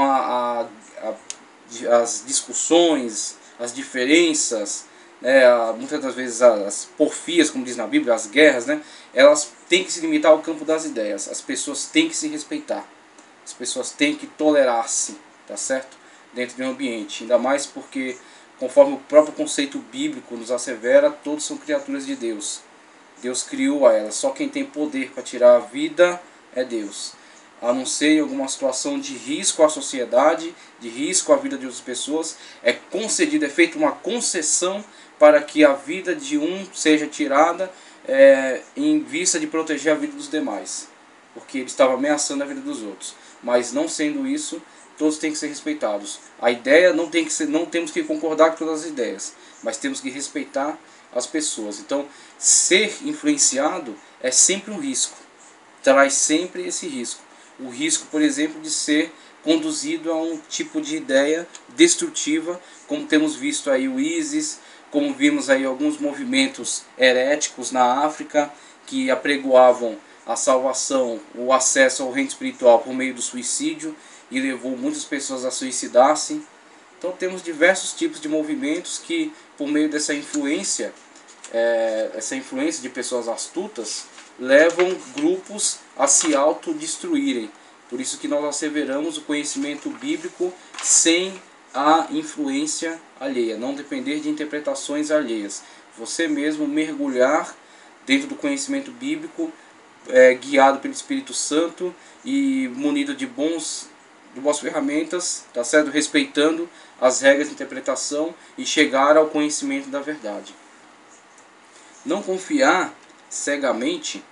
as discussões, as diferenças, muitas das vezes as porfias, como diz na Bíblia, as guerras, elas têm que se limitar ao campo das ideias. As pessoas têm que se respeitar, as pessoas têm que tolerar-se, tá certo? Dentro de um ambiente, ainda mais porque, conforme o próprio conceito bíblico nos assevera, todos são criaturas de Deus. Deus criou a elas. Só quem tem poder para tirar a vida é Deus. A não ser em alguma situação de risco à sociedade, de risco à vida de outras pessoas, é concedido, é feita uma concessão para que a vida de um seja tirada em vista de proteger a vida dos demais, porque ele estava ameaçando a vida dos outros. Mas não sendo isso, todos têm que ser respeitados. A ideia não temos que concordar com todas as ideias, mas temos que respeitar as pessoas. Então, ser influenciado é sempre um risco, traz sempre esse risco. O risco, por exemplo, de ser conduzido a um tipo de ideia destrutiva, como temos visto aí o ISIS, como vimos aí alguns movimentos heréticos na África, que apregoavam a salvação, o acesso ao reino espiritual por meio do suicídio. e levou muitas pessoas a suicidar-se. Então temos diversos tipos de movimentos que, por meio dessa influência de pessoas astutas, levam grupos a se autodestruírem. Por isso que nós asseveramos o conhecimento bíblico sem a influência alheia, não depender de interpretações alheias. Você mesmo mergulhar dentro do conhecimento bíblico, guiado pelo Espírito Santo e munido de boas ferramentas, tá certo? Respeitando as regras de interpretação e chegar ao conhecimento da verdade. Não confiar cegamente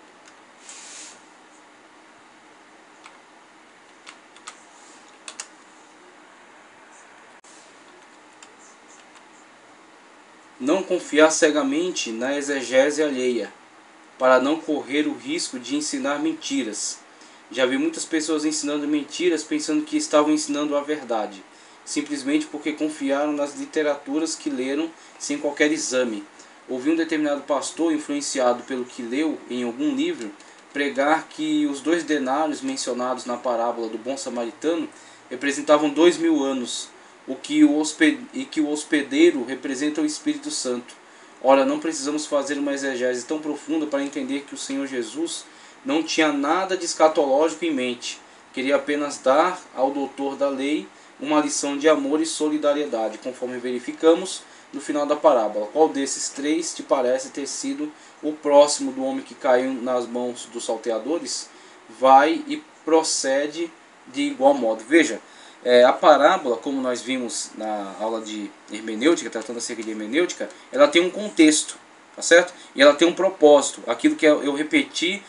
na exegese alheia, para não correr o risco de ensinar mentiras. Já vi muitas pessoas ensinando mentiras pensando que estavam ensinando a verdade, simplesmente porque confiaram nas literaturas que leram sem qualquer exame. Ouvi um determinado pastor, influenciado pelo que leu em algum livro, pregar que os 2 denários mencionados na parábola do bom samaritano representavam 2000 anos, e que o hospedeiro representa o Espírito Santo. Ora, não precisamos fazer uma exegese tão profunda para entender que o Senhor Jesus não tinha nada de escatológico em mente. Queria apenas dar ao doutor da lei uma lição de amor e solidariedade, conforme verificamos no final da parábola. Qual desses 3 te parece ter sido o próximo do homem que caiu nas mãos dos salteadores? Vai e procede de igual modo. Veja, a parábola, como nós vimos na aula de hermenêutica, tratando acerca de hermenêutica, ela tem um contexto, tá certo? E ela tem um propósito. Aquilo que eu repeti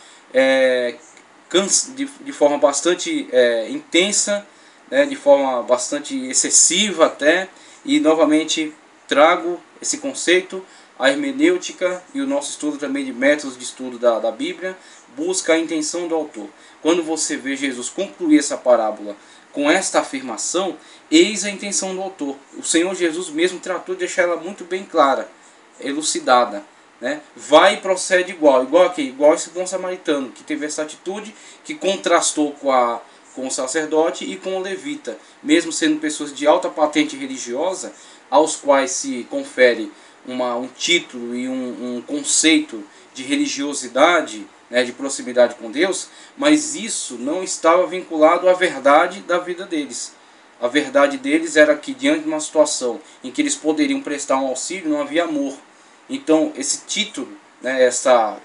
de forma bastante intensa, de forma bastante excessiva até, e novamente trago esse conceito. A hermenêutica e o nosso estudo também de métodos de estudo da Bíblia busca a intenção do autor. Quando você vê Jesus concluir essa parábola com esta afirmação, eis a intenção do autor. O Senhor Jesus mesmo tratou de deixar ela muito bem clara, elucidada, né? Vai e procede igual esse bom samaritano, que teve essa atitude, que contrastou com o sacerdote e com o levita, mesmo sendo pessoas de alta patente religiosa, aos quais se confere um título e um conceito de religiosidade, de proximidade com Deus, mas isso não estava vinculado à verdade da vida deles. A verdade deles era que, diante de uma situação em que eles poderiam prestar um auxílio, não havia amor. Então esse título, essa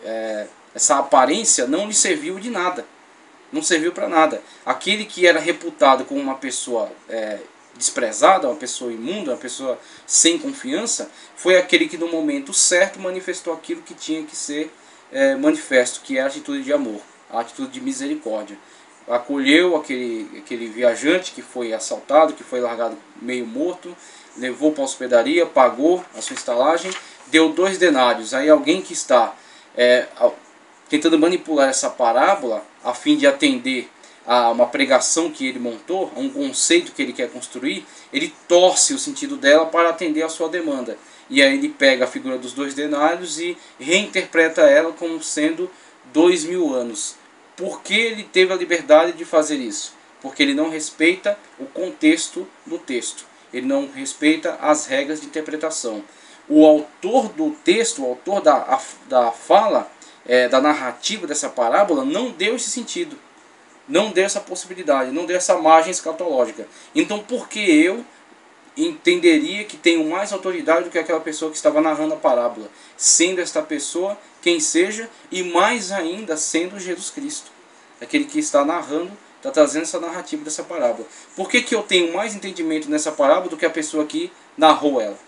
aparência não lhe serviu de nada, não serviu para nada. Aquele que era reputado como uma pessoa desprezada, uma pessoa imunda, uma pessoa sem confiança, foi aquele que no momento certo manifestou aquilo que tinha que ser manifesto, que é a atitude de amor, a atitude de misericórdia. Acolheu aquele viajante que foi assaltado, que foi largado meio morto, levou para a hospedaria, pagou a sua estalagem, deu 2 denários. Aí alguém que está tentando manipular essa parábola a fim de atender a uma pregação que ele montou, a um conceito que ele quer construir, ele torce o sentido dela para atender a sua demanda. E aí ele pega a figura dos 2 denários e reinterpreta ela como sendo 2000 anos. Por que ele teve a liberdade de fazer isso? Porque ele não respeita o contexto do texto. Ele não respeita as regras de interpretação. O autor do texto, o autor da fala, da narrativa dessa parábola, não deu esse sentido. Não deu essa possibilidade, não deu essa margem escatológica. Então por que eu entenderia que tenho mais autoridade do que aquela pessoa que estava narrando a parábola, sendo esta pessoa quem seja, e mais ainda sendo Jesus Cristo, aquele que está narrando, está trazendo essa narrativa dessa parábola? Por que eu tenho mais entendimento nessa parábola do que a pessoa que narrou ela?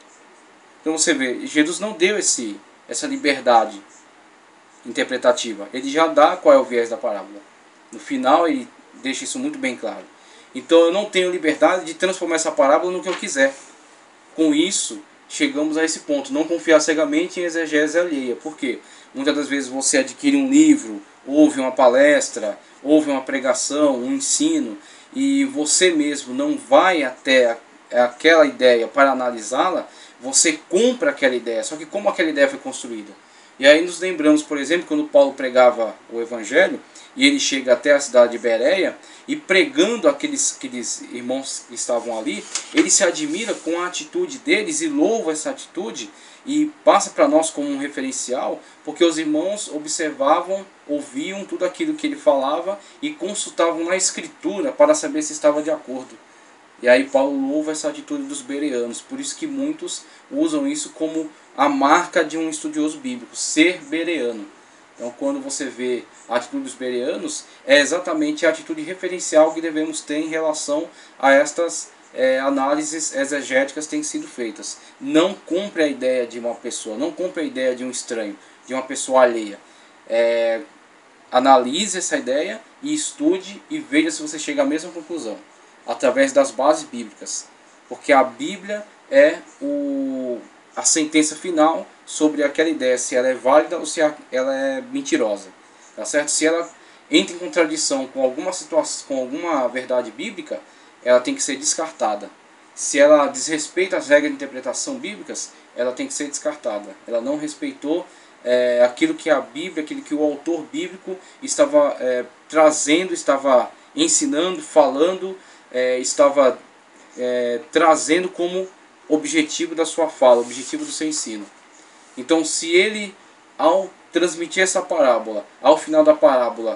Então você vê, Jesus não deu essa liberdade interpretativa. Ele já dá qual é o viés da parábola. No final ele deixa isso muito bem claro. Então eu não tenho liberdade de transformar essa parábola no que eu quiser. Com isso, chegamos a esse ponto. Não confiar cegamente em exegese alheia. Por quê? Muitas das vezes você adquire um livro, ouve uma palestra, ouve uma pregação, um ensino, e você mesmo não vai até aquela ideia para analisá-la, você compra aquela ideia. Só que como aquela ideia foi construída? E aí nos lembramos, por exemplo, quando Paulo pregava o Evangelho, e ele chega até a cidade de Bereia, e pregando aqueles irmãos que estavam ali, ele se admira com a atitude deles e louva essa atitude, e passa para nós como um referencial, porque os irmãos observavam, ouviam tudo aquilo que ele falava e consultavam na escritura para saber se estava de acordo. E aí Paulo louva essa atitude dos bereanos, por isso que muitos usam isso como a marca de um estudioso bíblico, ser bereano. Então quando você vê a atitude dos bereanos, é exatamente a atitude referencial que devemos ter em relação a estas análises exegéticas que têm sido feitas. Não compre a ideia de uma pessoa, não compre a ideia de um estranho, de uma pessoa alheia. Analise essa ideia e estude e veja se você chega à mesma conclusão, através das bases bíblicas. Porque a Bíblia é a sentença final sobre aquela ideia, se ela é válida ou se ela é mentirosa. Tá certo? Se ela entra em contradição com alguma situação, com alguma verdade bíblica, ela tem que ser descartada. Se ela desrespeita as regras de interpretação bíblicas, ela tem que ser descartada. Ela não respeitou aquilo que a Bíblia, aquilo que o autor bíblico estava trazendo, estava ensinando, falando, estava trazendo como objetivo da sua fala, objetivo do seu ensino. Então, se ele, ao transmitir essa parábola, ao final da parábola,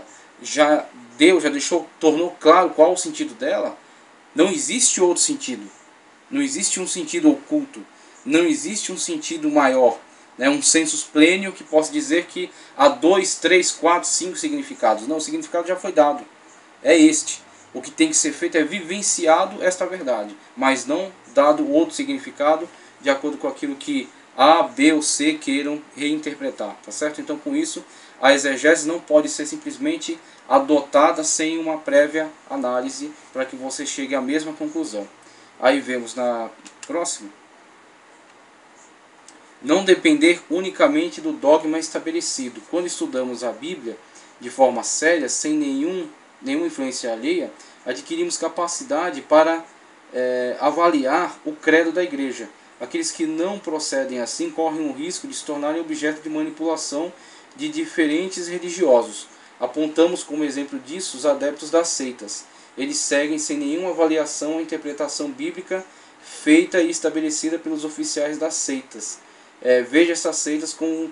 tornou claro qual o sentido dela, não existe outro sentido. Não existe um sentido oculto. Não existe um sentido maior. Um sensus plenior que possa dizer que há 2, 3, 4, 5 significados. Não, o significado já foi dado. É este. O que tem que ser feito é vivenciado esta verdade, mas não dado outro significado de acordo com aquilo que A, B ou C queiram reinterpretar. Tá certo? Então, com isso, a exegese não pode ser simplesmente adotada sem uma prévia análise para que você chegue à mesma conclusão. Aí vemos na próxima. Não depender unicamente do dogma estabelecido. Quando estudamos a Bíblia de forma séria, sem nenhuma influência alheia, adquirimos capacidade para avaliar o credo da igreja. Aqueles que não procedem assim correm o risco de se tornarem objeto de manipulação de diferentes religiosos. Apontamos como exemplo disso os adeptos das seitas. Eles seguem sem nenhuma avaliação a interpretação bíblica feita e estabelecida pelos oficiais das seitas. Veja essas seitas como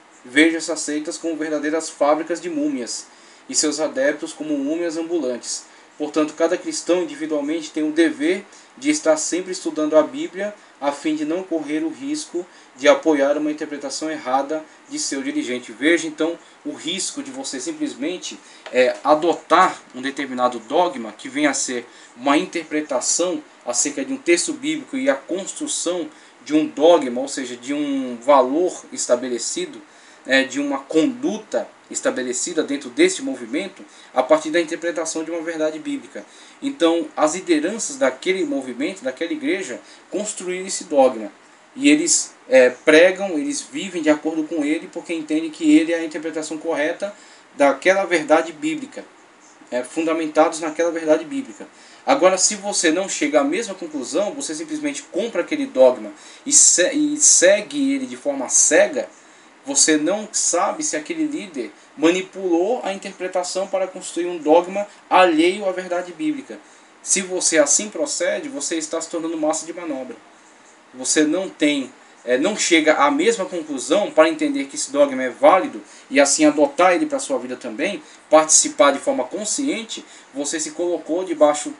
verdadeiras fábricas de múmias e seus adeptos como múmias ambulantes. Portanto, cada cristão individualmente tem o dever de estar sempre estudando a Bíblia a fim de não correr o risco de apoiar uma interpretação errada de seu dirigente. Veja então o risco de você simplesmente adotar um determinado dogma que venha a ser uma interpretação acerca de um texto bíblico e a construção de um dogma, ou seja, de um valor estabelecido, de uma conduta estabelecida dentro deste movimento a partir da interpretação de uma verdade bíblica. Então, as lideranças daquele movimento, daquela igreja, construíram esse dogma. E eles pregam, eles vivem de acordo com ele, porque entendem que ele é a interpretação correta daquela verdade bíblica, fundamentados naquela verdade bíblica. Agora, se você não chega à mesma conclusão, você simplesmente compra aquele dogma e segue ele de forma cega, você não sabe se aquele líder manipulou a interpretação para construir um dogma alheio à verdade bíblica. Se você assim procede, você está se tornando massa de manobra. Você não chega à mesma conclusão para entender que esse dogma é válido e assim adotar ele para a sua vida também, participar de forma consciente. Você se colocou debaixo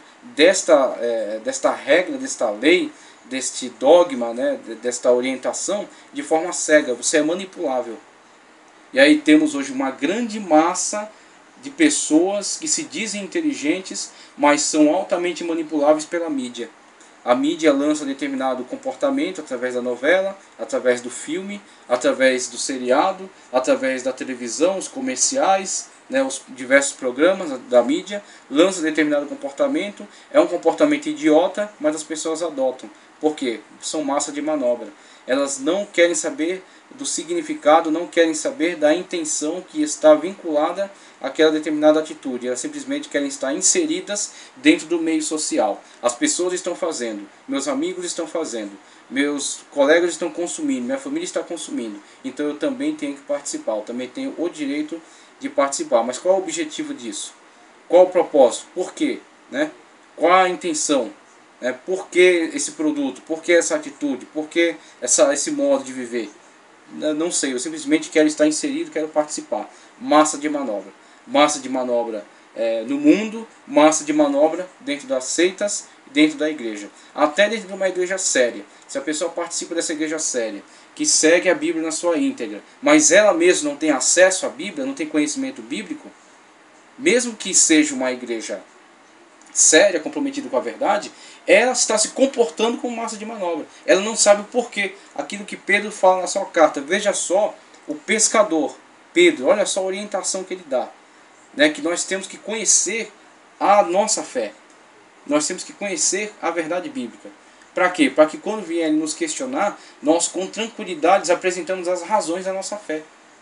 desta regra, desta lei, deste dogma, desta orientação, de forma cega. Você é manipulável. E aí temos hoje uma grande massa de pessoas que se dizem inteligentes, mas são altamente manipuláveis pela mídia. A mídia lança determinado comportamento através da novela, através do filme, através do seriado, através da televisão, os comerciais, os diversos programas da mídia, lança determinado comportamento, é um comportamento idiota, mas as pessoas adotam. Por quê? São massa de manobra. Elas não querem saber do significado, não querem saber da intenção que está vinculada àquela determinada atitude. Elas simplesmente querem estar inseridas dentro do meio social. As pessoas estão fazendo, meus amigos estão fazendo, meus colegas estão consumindo, minha família está consumindo. Então eu também tenho que participar, eu também tenho o direito de participar. Mas qual é o objetivo disso? Qual o propósito? Por quê? Né? Qual a intenção? Por que esse produto? Por que essa atitude? Por que esse modo de viver? Não sei, eu simplesmente quero estar inserido, quero participar. Massa de manobra. Massa de manobra no mundo, massa de manobra dentro das seitas, dentro da igreja. Até dentro de uma igreja séria. Se a pessoa participa dessa igreja séria, que segue a Bíblia na sua íntegra, mas ela mesma não tem acesso à Bíblia, não tem conhecimento bíblico, mesmo que seja uma igreja séria, comprometida com a verdade, ela está se comportando como massa de manobra. Ela não sabe o porquê. Aquilo que Pedro fala na sua carta. Veja só o pescador, Pedro, olha só a orientação que ele dá. Que nós temos que conhecer a nossa fé. Nós temos que conhecer a verdade bíblica. Para quê? Para que quando vierem nos questionar, nós com tranquilidade apresentamos as razões da nossa fé.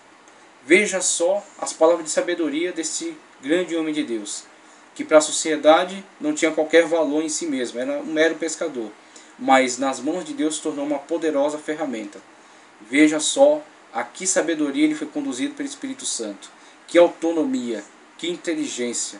Veja só as palavras de sabedoria desse grande homem de Deus, que para a sociedade não tinha qualquer valor em si mesmo, era um mero pescador, mas nas mãos de Deus se tornou uma poderosa ferramenta. Veja só a que sabedoria ele foi conduzido pelo Espírito Santo, que autonomia, que inteligência,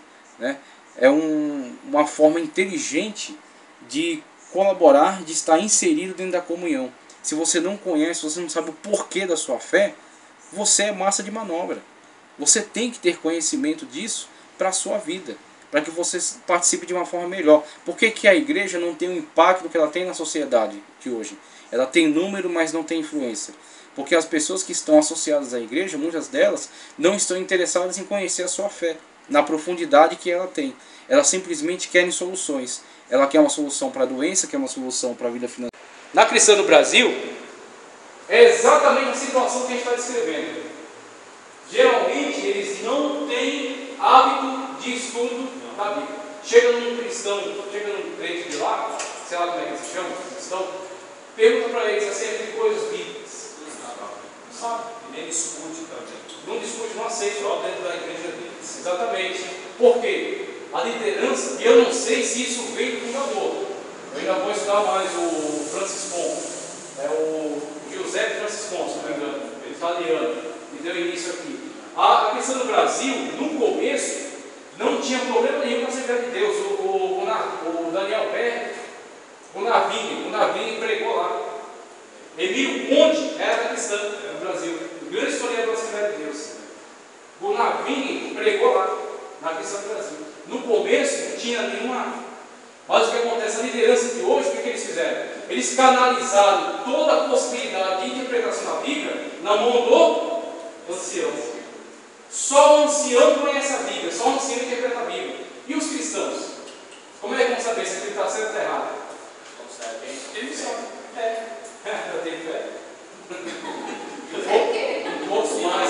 É uma forma inteligente de colaborar, de estar inserido dentro da comunhão. Se você não conhece, você não sabe o porquê da sua fé, você é massa de manobra. Você tem que ter conhecimento disso para a sua vida, para que você participe de uma forma melhor. Por que a igreja não tem o impacto que ela tem na sociedade de hoje? Ela tem número, mas não tem influência. Porque as pessoas que estão associadas à igreja, muitas delas, não estão interessadas em conhecer a sua fé, na profundidade que ela tem. Elas simplesmente querem soluções. Ela quer uma solução para a doença, quer uma solução para a vida financeira. Na Cristã no Brasil, é exatamente a situação que a gente está descrevendo. Geralmente, eles não têm hábito de estudo da Bíblia. Chega num cristão, chega num crente de lá, sei lá como é que se chama, cristão, pergunta para eles acerca de coisas bíblicas. Não sabe. E nem discute também. Não discute, não aceita. Só dentro da igreja bíblica. Exatamente. Por quê? A liderança, e eu não sei se isso veio do fundador. Eu ainda vou estudar mais o Francis Con. É o Giuseppe Francis Con, se não me engano. Ele é italiano. E deu início aqui. A questão do Brasil, no começo, não tinha problema nenhum com a Assembleia de Deus. O Daniel Berg, o Navini pregou lá. Emílio Conde era da cristã no Brasil. O grande historiador da Assembleia de Deus. O Navini pregou lá, na cristã do Brasil. No começo não tinha nenhuma. Mas o que acontece? A liderança de hoje, o que eles fizeram? Eles canalizaram toda a possibilidade de interpretação da Bíblia na mão do ancião. Só o ancião conhece a Bíblia, só o ancião interpreta a Bíblia. E os cristãos? Como é que vão saber se ele está certo ou está errado? Consegue. Eles sabem. Eu tenho fé. Consegue. Um pouco mais.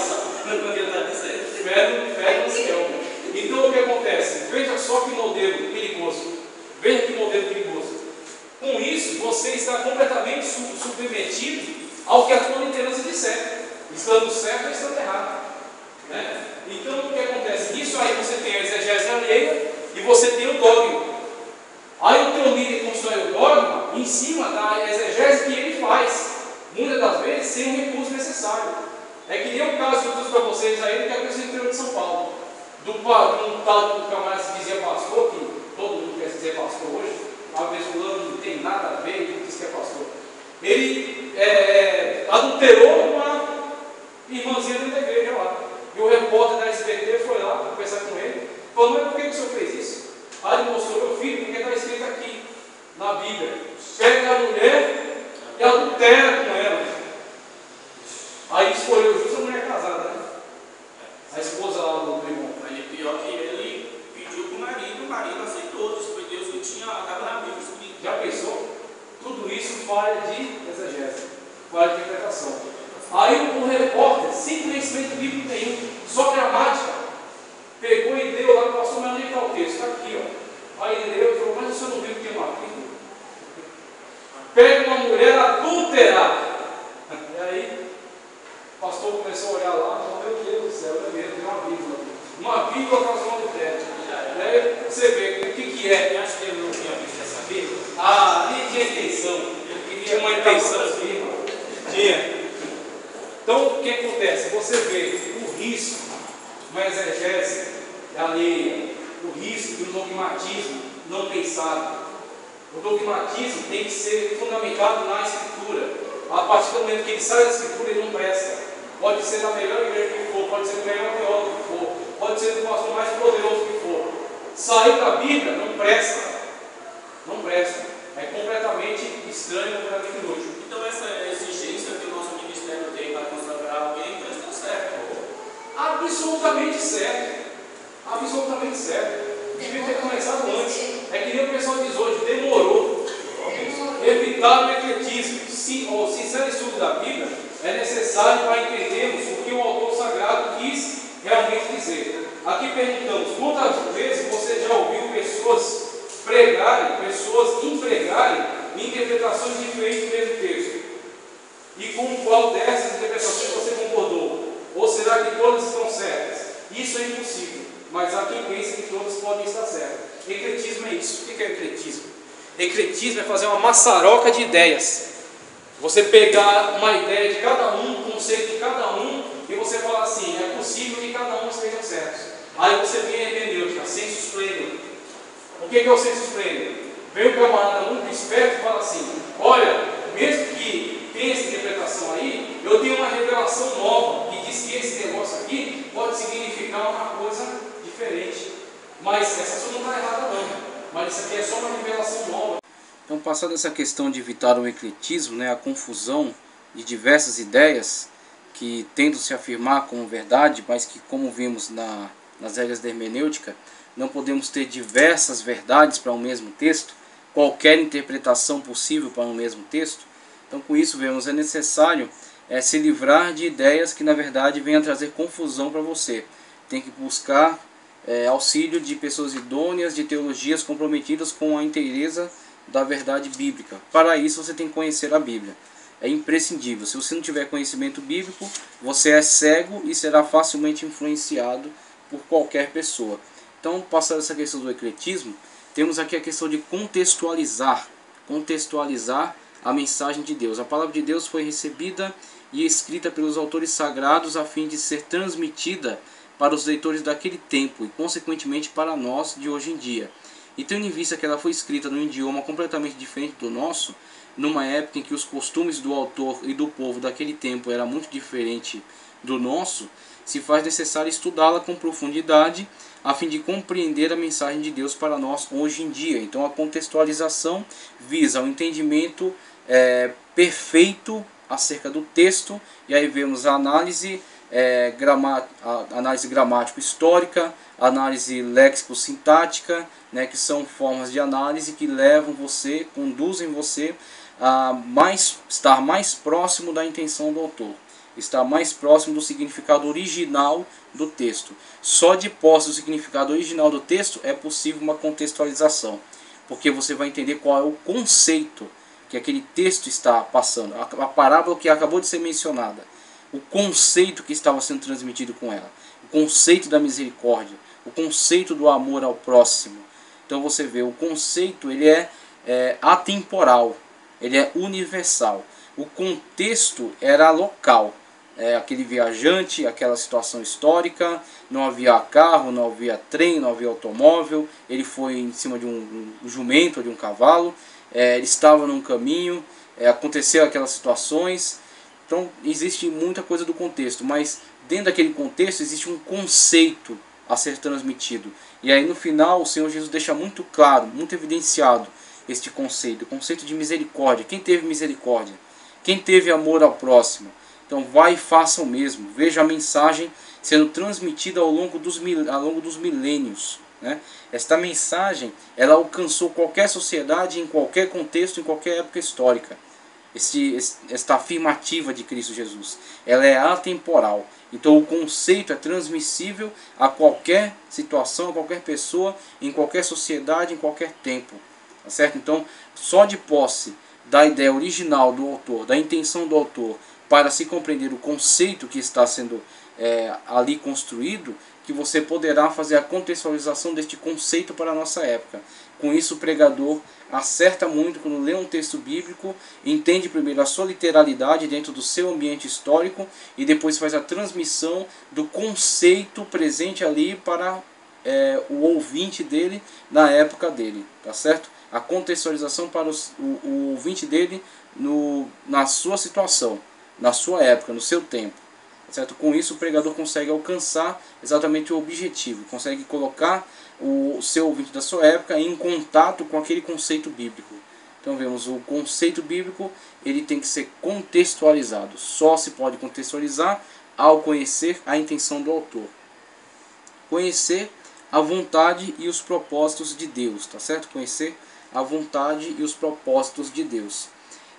Fé no céu. Então o que acontece? Veja só que modelo perigoso. Veja que modelo perigoso. Com isso, você está completamente submetido ao que a tua liderança disser. Estando certo ou estando errado. Então o que acontece? Nisso aí você tem a exegese alheia e você tem o dogma. Aí o teu líder constrói o dogma em cima da exegese que ele faz. Muitas das vezes sem o recurso necessário. É que nem o caso que eu trouxe para vocês aí do que aconteceu no interior de São Paulo. De um tal do camarada que se dizia pastor, que todo mundo quer se dizer pastor hoje, uma vez fulano não tem nada a ver, ele diz que é pastor. Ele adulterou uma irmãzinha dentro da igreja lá. E o repórter da SBT foi lá conversar com ele, falou: mas por que o senhor fez isso? Aí ele mostrou: meu filho, porque está escrito aqui na Bíblia: pega a mulher e adultera com ela. Aí escolheu justo a mulher casada, a esposa lá do irmão. Aí é pior que ele pediu para o marido aceitou, disse: foi Deus que estava na Bíblia. Já pensou? Tudo isso falha de exegese, falha de interpretação. Aí o repórter, sem conhecimento bíblico nenhum, só gramática, pegou e deu lá para o pastor: mas onde está o texto? Está aqui, ó. Aí ele deu e falou: mas o senhor não viu que tem uma Bíblia? Pega uma mulher adulterada. E aí o pastor começou a olhar lá e falou: meu Deus do céu, é mesmo, tem uma Bíblia. Uma Bíblia causou um adultério. Aí você vê o que é. Eu acho que ele não tinha visto essa Bíblia. Ah, ali tinha intenção. Ele queria uma intenção assim. Tinha. Então o que acontece? Você vê o risco uma exegese alheia, o risco de um dogmatismo não pensado. O dogmatismo tem que ser fundamentado na Escritura. A partir do momento que ele sai da Escritura, ele não presta. Pode ser da melhor igreja que for, pode ser do melhor teólogo que for, pode ser do pastor mais poderoso que for. Sair da Bíblia não presta. Não presta. É completamente estranho, completamente inútil. Então essa exigência que o nosso ministério tem para consagrar alguém, então está certo. Absolutamente certo. Absolutamente certo. Devia ter começado antes. É que nem o pessoal diz hoje, demorou. Evitar o ecletismo. O sincero estudo da Bíblia é necessário para entendermos o que o autor sagrado quis realmente dizer. Aqui perguntamos, quantas vezes você já ouviu pessoas pregarem, pessoas empregarem interpretações diferentes do mesmo texto? E com qual dessas interpretações você concordou? Ou será que todas estão certas? Isso é impossível, mas há quem pense que todas podem estar certas. Ecletismo é isso. O que é ecletismo? Ecletismo é fazer uma maçaroca de ideias. Você pegar uma ideia de cada um, um conceito de cada um, e você falar assim, é possível que cada um esteja certo. Aí você vem a hermenêutica, sensus plenior. O que é o sensus plenior? Vem um camarada muito esperto e fala assim, olha, mesmo que tenha essa interpretação aí, eu tenho uma revelação nova, que diz que esse negócio aqui pode significar uma coisa diferente. Mas essa só não está errada não, mas isso aqui é só uma revelação nova. Então, passada essa questão de evitar o ecletismo, a confusão de diversas ideias que tentam se afirmar como verdade, mas que, como vimos nas regras da hermenêutica, não podemos ter diversas verdades para um mesmo texto, qualquer interpretação possível para um mesmo texto. Então, com isso, vemos, é necessário se livrar de ideias que, na verdade, venham a trazer confusão para você. Tem que buscar auxílio de pessoas idôneas, de teologias comprometidas com a inteireza da verdade bíblica. Para isso você tem que conhecer a Bíblia. É imprescindível. Se você não tiver conhecimento bíblico, você é cego e será facilmente influenciado por qualquer pessoa. Então, passando essa questão do ecletismo, temos aqui a questão de contextualizar a mensagem de Deus. A palavra de Deus foi recebida e escrita pelos autores sagrados a fim de ser transmitida para os leitores daquele tempo e, consequentemente, para nós de hoje em dia. E tendo em vista que ela foi escrita num idioma completamente diferente do nosso, numa época em que os costumes do autor e do povo daquele tempo era muito diferente do nosso, se faz necessário estudá-la com profundidade a fim de compreender a mensagem de Deus para nós hoje em dia. Então a contextualização visa o entendimento perfeito acerca do texto, e aí vemos a análise gramático-histórica, análise léxico-sintática, que são formas de análise que levam você, conduzem você a estar mais próximo da intenção do autor, estar mais próximo do significado original do texto. Só de posse do significado original do texto é possível uma contextualização, porque você vai entender qual é o conceito que aquele texto está passando, a parábola que acabou de ser mencionada, o conceito que estava sendo transmitido com ela, o conceito da misericórdia, o conceito do amor ao próximo. Então você vê, o conceito ele é atemporal, ele é universal. O contexto era local, aquele viajante, aquela situação histórica, não havia carro, não havia trem, não havia automóvel, ele foi em cima de um jumento ou de um cavalo, ele estava num caminho, aconteceu aquelas situações. Então existe muita coisa do contexto, mas dentro daquele contexto existe um conceito a ser transmitido. E aí no final o Senhor Jesus deixa muito claro, muito evidenciado este conceito, o conceito de misericórdia. Quem teve misericórdia? Quem teve amor ao próximo? Então vai e faça o mesmo. Veja a mensagem sendo transmitida ao longo dos milênios. Esta mensagem ela alcançou qualquer sociedade, em qualquer contexto, em qualquer época histórica. Esta afirmativa de Cristo Jesus, ela é atemporal. Então o conceito é transmissível a qualquer situação, a qualquer pessoa, em qualquer sociedade, em qualquer tempo. Tá certo? Então, só de posse da ideia original do autor, da intenção do autor, para se compreender o conceito que está sendo ali construído, que você poderá fazer a contextualização deste conceito para a nossa época. Com isso o pregador acerta muito quando lê um texto bíblico, entende primeiro a sua literalidade dentro do seu ambiente histórico e depois faz a transmissão do conceito presente ali para o ouvinte dele na época dele, tá certo? A contextualização para o ouvinte dele na sua situação, na sua época, no seu tempo. Certo? Com isso o pregador consegue alcançar exatamente o objetivo, consegue colocar o seu ouvinte da sua época em contato com aquele conceito bíblico. Então vemos, o conceito bíblico ele tem que ser contextualizado. Só se pode contextualizar ao conhecer a intenção do autor. Conhecer a vontade e os propósitos de Deus, tá certo? Conhecer a vontade e os propósitos de Deus.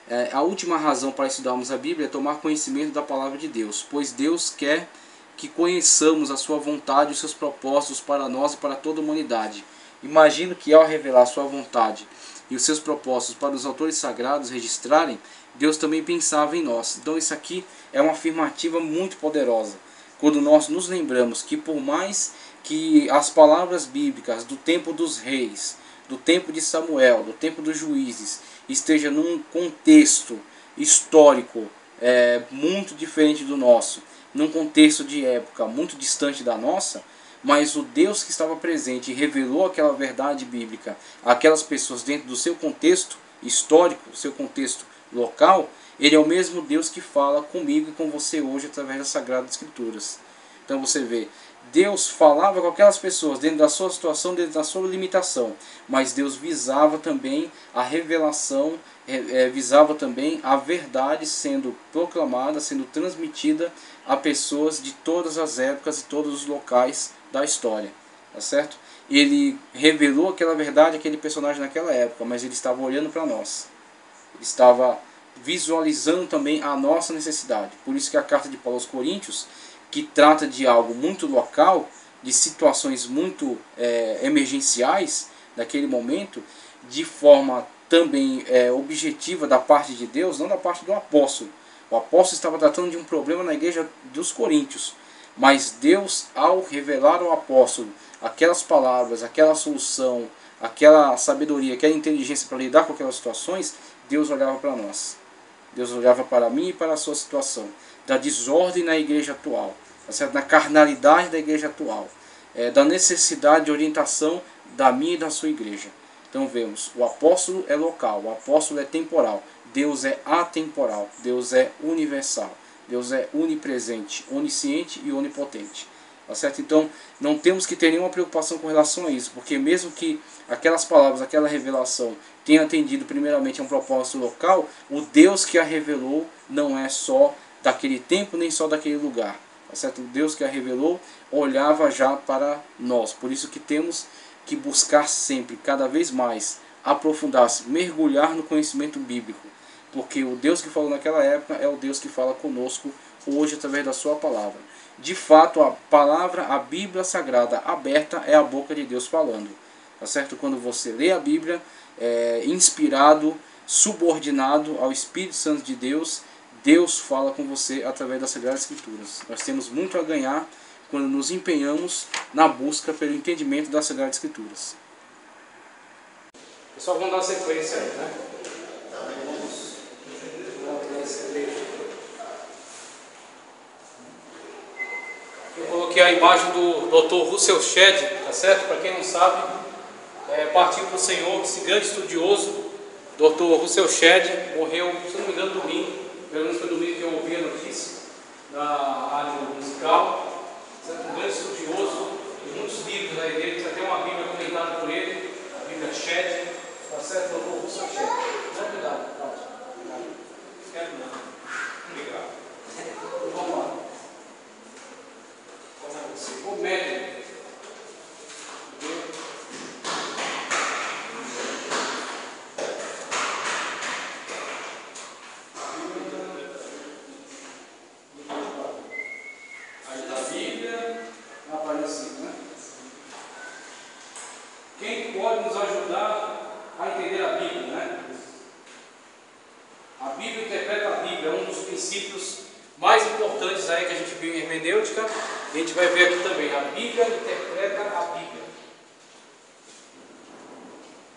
A última razão para estudarmos a Bíblia é tomar conhecimento da palavra de Deus, pois Deus quer que conheçamos a sua vontade e os seus propósitos para nós e para toda a humanidade. Imagino que ao revelar a sua vontade e os seus propósitos para os autores sagrados registrarem, Deus também pensava em nós. Então isso aqui é uma afirmativa muito poderosa. Quando nós nos lembramos que por mais que as palavras bíblicas do tempo dos reis, do tempo de Samuel, do tempo dos juízes, esteja num contexto histórico muito diferente do nosso, num contexto de época muito distante da nossa, mas o Deus que estava presente e revelou aquela verdade bíblica àquelas pessoas dentro do seu contexto histórico, seu contexto local, ele é o mesmo Deus que fala comigo e com você hoje através das Sagradas Escrituras. Então você vê, Deus falava com aquelas pessoas dentro da sua situação, dentro da sua limitação, mas Deus visava também a revelação, visava também a verdade sendo proclamada, sendo transmitida a pessoas de todas as épocas e todos os locais da história, tá certo? Ele revelou aquela verdade, aquele personagem naquela época, mas ele estava olhando para nós, ele estava visualizando também a nossa necessidade. Por isso que a carta de Paulo aos Coríntios, que trata de algo muito local, de situações muito emergenciais daquele momento, de forma também objetiva da parte de Deus, não da parte do apóstolo. O apóstolo estava tratando de um problema na igreja dos Coríntios, mas Deus, ao revelar ao apóstolo aquelas palavras, aquela solução, aquela sabedoria, aquela inteligência para lidar com aquelas situações, Deus olhava para nós. Deus olhava para mim e para a sua situação, da desordem na igreja atual, tá certo? Na carnalidade da igreja atual, da necessidade de orientação da minha e da sua igreja. Então vemos, o apóstolo é local, o apóstolo é temporal, Deus é atemporal, Deus é universal, Deus é onipresente, onisciente e onipotente. Tá certo? Então não temos que ter nenhuma preocupação com relação a isso, porque mesmo que aquelas palavras, aquela revelação tenha atendido primeiramente a um propósito local, o Deus que a revelou não é só daquele tempo nem só daquele lugar. Tá certo? O Deus que a revelou olhava já para nós. Por isso que temos que buscar sempre, cada vez mais, aprofundar-se, mergulhar no conhecimento bíblico. Porque o Deus que falou naquela época é o Deus que fala conosco hoje através da sua palavra. De fato, a palavra, a Bíblia Sagrada aberta é a boca de Deus falando. Tá certo? Quando você lê a Bíblia, inspirado, subordinado ao Espírito Santo de Deus, Deus fala com você através das Sagradas Escrituras. Nós temos muito a ganhar quando nos empenhamos na busca pelo entendimento das Sagradas Escrituras. Pessoal, vamos dar sequência aí, né? Eu coloquei a imagem do Dr. Russell Shedd, tá certo? Para quem não sabe, partiu para o Senhor, esse grande estudioso, Dr. Russell Shedd, morreu, se não me engano, domingo, pelo menos foi domingo que eu ouvi a notícia, na rádio musical, certo? Um grande estudioso, tem muitos livros aí dele, tem até uma Bíblia comentada por ele, a Bíblia Shedd, tá certo? Dr. Russell Shedd. Não, cuidado, pronto. Quero não. Obrigado. Vamos lá. O médico. Aí na Bíblia aparece, né? Quem pode nos ajudar a entender a Bíblia, né? A Bíblia interpreta a Bíblia, é um dos princípios mais importantes aí que a gente viu em hermenêutica. A gente vai ver aqui também, a Bíblia interpreta a Bíblia.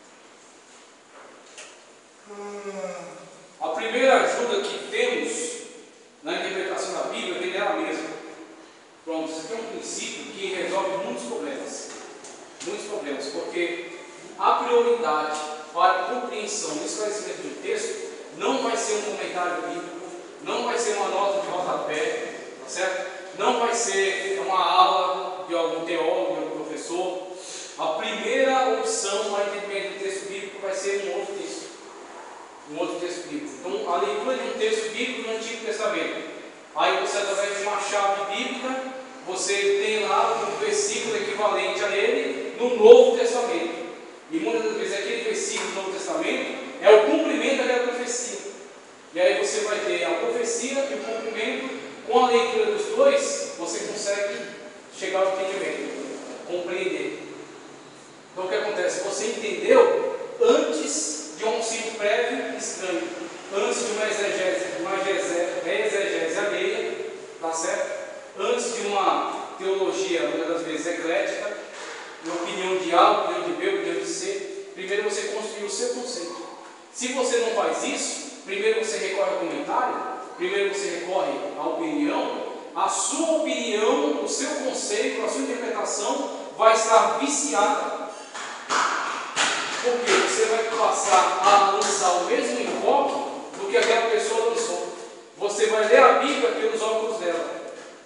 compreensão e esclarecimento de um texto não vai ser um comentário bíblico, não vai ser uma nota de rodapé, tá certo? Não vai ser uma aula de algum teólogo, de algum professor. A primeira opção para entendimento do texto bíblico vai ser um outro texto. Um outro texto bíblico. Então, a leitura de um texto bíblico no Antigo Testamento. Aí você, através de uma chave bíblica, você tem lá um versículo equivalente a ele no Novo Testamento. E muitas das vezes aquele versículo do Novo Testamento é o cumprimento daquela profecia. E aí você vai ter a profecia e o cumprimento. Com a leitura dos dois, você consegue chegar ao entendimento, compreender. Então o que acontece? Você entendeu antes de um auxílio prévio estranho, antes de uma exegese alheia, tá certo? Antes de uma teologia, muitas das vezes, eclética, de opinião de A, opinião de B, opinião de C. Primeiro você construiu o seu conceito. Se você não faz isso, primeiro você recorre ao comentário, primeiro você recorre à opinião, a sua opinião, o seu conceito, a sua interpretação vai estar viciada. Porque você vai passar a lançar o mesmo enfoque do que aquela pessoa lançou. Você vai ler a Bíblia pelos óculos dela.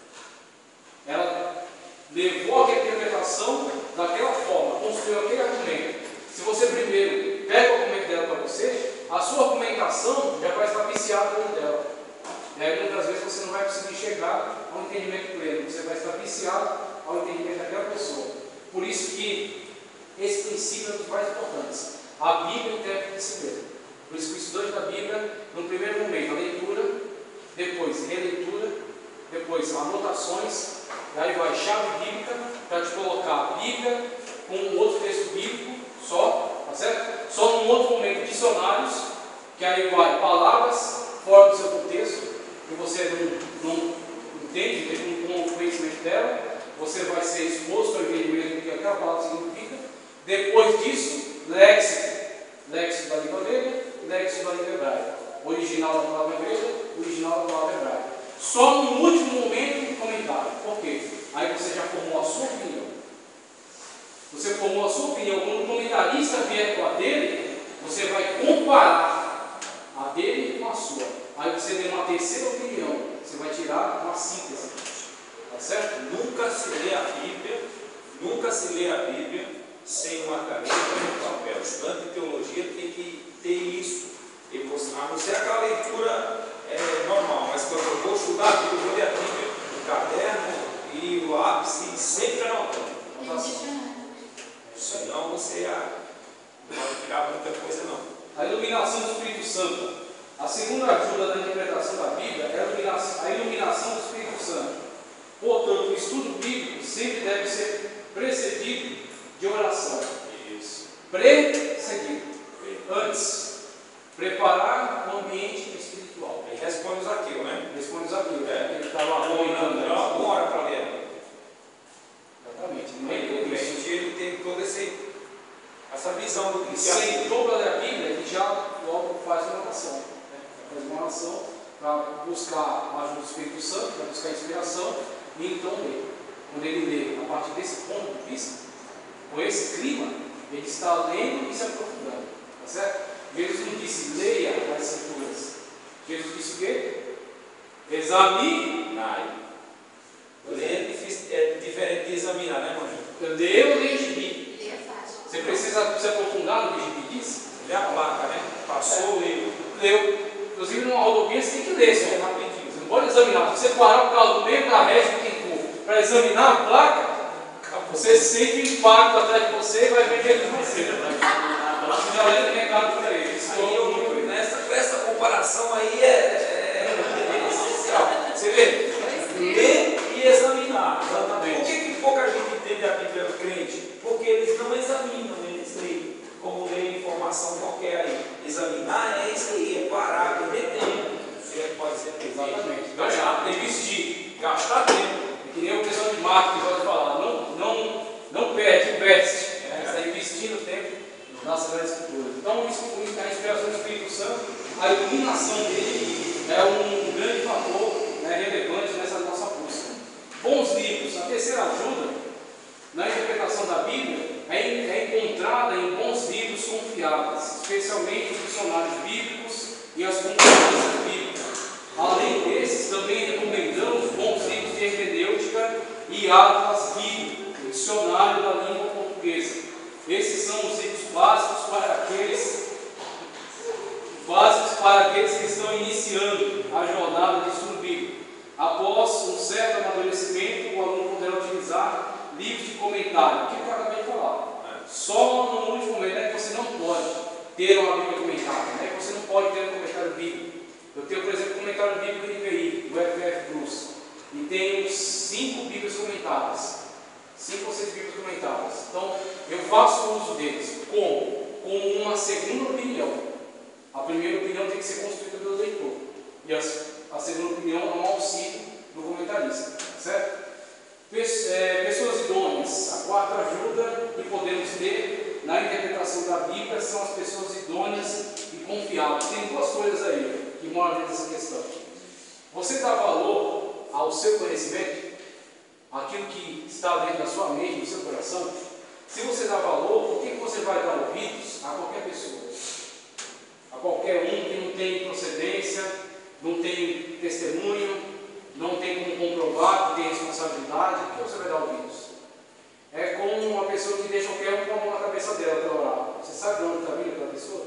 Ela levou aquela interpretação daquela forma, construiu aquele argumento. Se você primeiro pega o argumento dela para você, a sua argumentação já vai estar viciada dentro dela. E aí muitas vezes você não vai conseguir chegar ao entendimento pleno, você vai estar viciado ao entendimento daquela pessoa. Por isso que esse princípio é um dos mais importantes. A Bíblia interpreta de si mesmo. Por isso que o estudante da Bíblia, no primeiro momento, a leitura, depois releitura, depois anotações, e aí vai chave bíblica para te colocar a Bíblia com um outro texto bíblico só, tá certo? Só num outro momento dicionários, que aí vai palavras fora do seu contexto, que você não entende, não tem conhecimento dela, você vai ser exposto ao entendimento do que aquela palavra significa. Depois disso, léxico da língua grega e léxico da língua hebraica. Original da palavra grega, original da palavra hebraica. Só no último momento, comentário. Por quê? Aí você já formou a sua opinião. Você formou a sua opinião. Quando o comentarista vier com a dele, você vai comparar a dele com a sua. Aí você tem uma terceira opinião. Você vai tirar uma síntese. Tá certo? Nunca se lê a Bíblia sem uma caneta e um papel. O estudante de teologia tem que ter isso. A não ser aquela leitura normal, mas quando eu vou estudar a Bíblia, eu vou ler a Bíblia, o caderno e o lápis, e sempre anotando. Senão você não vai ficar muita coisa não. A iluminação do Espírito Santo. A segunda ajuda da interpretação da Bíblia é a iluminação do Espírito Santo. Portanto, o estudo bíblico sempre deve ser precedido de oração. Isso. Precedido. Antes. Preparar o ambiente espiritual. Aí responde os aquilo, né? Responde os aquilo. Ele está É lá comentando. uma hora para ler. Exatamente. Ele tem toda essa visão do que sentou para ler a Bíblia, ele já logo faz uma oração. Faz uma oração para buscar a ajuda do Espírito Santo, para buscar a inspiração, e então ler. Quando ele lê a partir desse ponto de vista, com esse clima, ele está lendo e se aprofundando. Tá certo? Jesus não disse leia as Escrituras. Jesus disse o quê? Examinai. Ler é diferente de examinar, né, irmão? Leu, leia gibi. Leia fácil. Você precisa se aprofundar no que o gibi diz? Lê a placa, né? Passou, Leu. Inclusive numa rodovia você tem que ler, Lê só. rapidinho. Você não pode examinar. Se você parar o carro no meio da régua que for para examinar a placa, você sente o impacto atrás de você e vai ver dentro de você. Você já lê o recado para ele. Essa comparação aí é essencial. Você vê? Ler e examinar. Exatamente. Por que pouca gente entende a Bíblia do crente? Porque eles não examinam, eles leem. Como ler informação qualquer aí. Examinar é isso aí, é parar, perder tempo. Você pode ser Exatamente. gastar tempo. Investir. Gastar tempo. Que nem o pessoal de marketing pode falar. Não perde, investe. Você está investindo tempo nas Sagradas Escrituras. Então, a inspiração do Espírito Santo, a iluminação dele é um grande fator relevante nessa nossa busca. Bons livros. A terceira ajuda na interpretação da Bíblia é encontrada em bons livros confiáveis. especialmente os dicionários bíblicos e as concordâncias bíblicas. Além desses, também recomendamos bons livros de hermenêutica e atlas bíblico, o dicionário da língua portuguesa. Esses são os livros básicos para aqueles que estão iniciando a jornada de estudo bíblico. Após um certo amadurecimento, o aluno poderá utilizar livros de comentário, que eu acabei de falar. Só no último momento é que você não pode ter uma Bíblia comentada, né? Você não pode ter um comentário bíblico. Eu tenho, por exemplo, um comentário bíblico de IPI, do FF Plus, e tenho 5 Bíblias comentadas, 5 ou 6 Bíblias comentadas. Então, eu faço uso deles como uma segunda opinião. A primeira opinião tem que ser construída pelo leitor, e a segunda opinião é um auxílio do comentarista, certo? Pessoas idôneas, a quarta ajuda que podemos ter na interpretação da Bíblia são as pessoas idôneas e confiáveis. Tem 2 coisas aí que moram dentro dessa questão. Você dá valor ao seu conhecimento, aquilo que está dentro da sua mente, do seu coração. Se você dá valor, por que você vai dar ouvidos a qualquer pessoa? A qualquer um que não tem procedência, não tem testemunho, não tem como comprovar que tem responsabilidade, por que você vai dar ouvidos? É como uma pessoa que deixa qualquer um com a mão na cabeça dela para orar. Você sabe de onde está vindo aquela pessoa?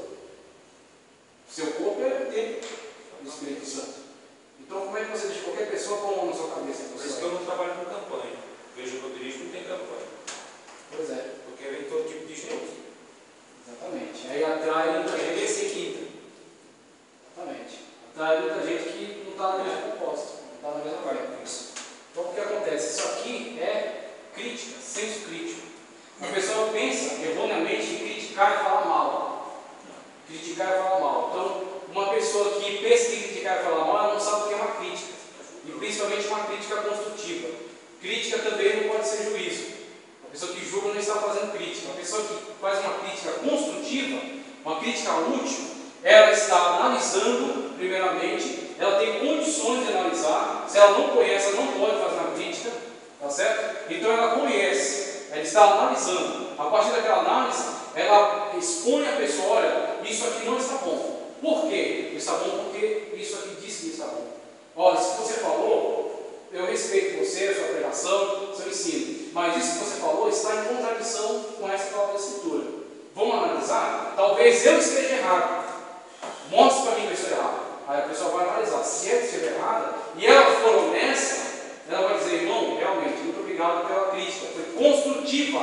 Seu corpo é templo do Espírito Santo. Então, como é que você deixa qualquer pessoa com a mão na sua cabeça? Por isso que eu não trabalho com campanha. Veja que eu dirijo, não tem campanha. Pois é. Porque vem todo tipo de gente. Exatamente. Aí atrai muita gente. Esse quinta. Exatamente. Atrai muita gente que não está na mesma proposta, não está na mesma vibe. Então, o que acontece? Isso aqui é crítica, senso crítico. A pessoa pensa erroneamente em criticar e falar mal. Criticar e falar mal. Então, uma pessoa que pensa em criticar e falar mal, ela não sabe o que é uma crítica. E principalmente uma crítica construtiva. Crítica também não pode ser juízo. A pessoa que julga não está fazendo crítica. A pessoa que faz uma crítica construtiva, uma crítica útil, ela está analisando, primeiramente, ela tem condições de analisar. Se ela não conhece, ela não pode fazer uma crítica, tá certo? Então ela conhece, ela está analisando. A partir daquela análise, ela expõe a pessoa: olha, isso aqui não está bom. Por quê? Está bom porque isso aqui diz que está bom. Olha, se você falou, eu respeito você, a sua pregação, seu ensino, mas isso que você falou está em contradição com essa palavra da Escritura. Vamos analisar? Talvez eu esteja errado. Mostre para mim que eu estou errado. Aí a pessoa vai analisar. Se ela estiver errada e ela for honesta, ela vai dizer: irmão, realmente, muito obrigado pela crítica. Foi construtiva.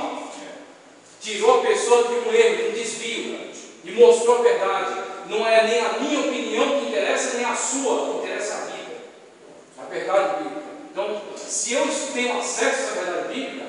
Tirou a pessoa de um erro, de um desvio, e mostrou a verdade. Não é nem a minha opinião que interessa, nem a sua que interessa a Bíblia. A verdade bíblica. Então, se eu tenho acesso a essa verdade bíblica,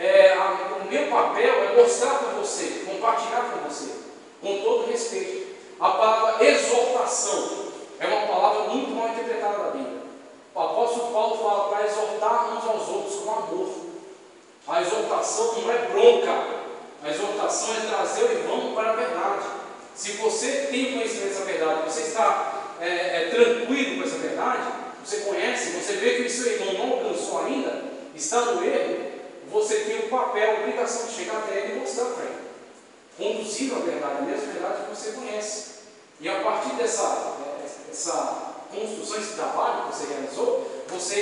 o meu papel é mostrar para você, compartilhar com você, com todo respeito. A palavra exortação é uma palavra muito mal interpretada na Bíblia. O apóstolo Paulo fala para exortar uns aos outros com amor. A exortação não é bronca, a exortação é trazer o irmão para a verdade. Se você tem conhecimento dessa verdade, você está tranquilo com essa verdade, você conhece, você vê que o seu irmão não alcançou ainda, está no erro, você tem o papel, a obrigação de chegar até ele e mostrar para ele, conduzindo a verdade, a mesma verdade que você conhece. E a partir dessa construção, esse trabalho que você realizou, você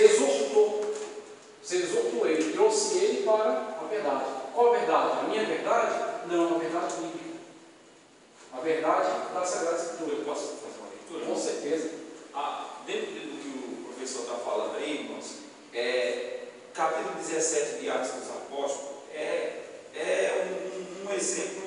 exortou ele, trouxe ele para a verdade. Qual a verdade? A minha verdade? Não, a verdade bíblica. A verdade da Sagrada Escritura. Eu posso fazer uma leitura? Com certeza. Dentro do que o professor está falando aí, irmãos, capítulo 17 de Atos dos Apóstolos é um exemplo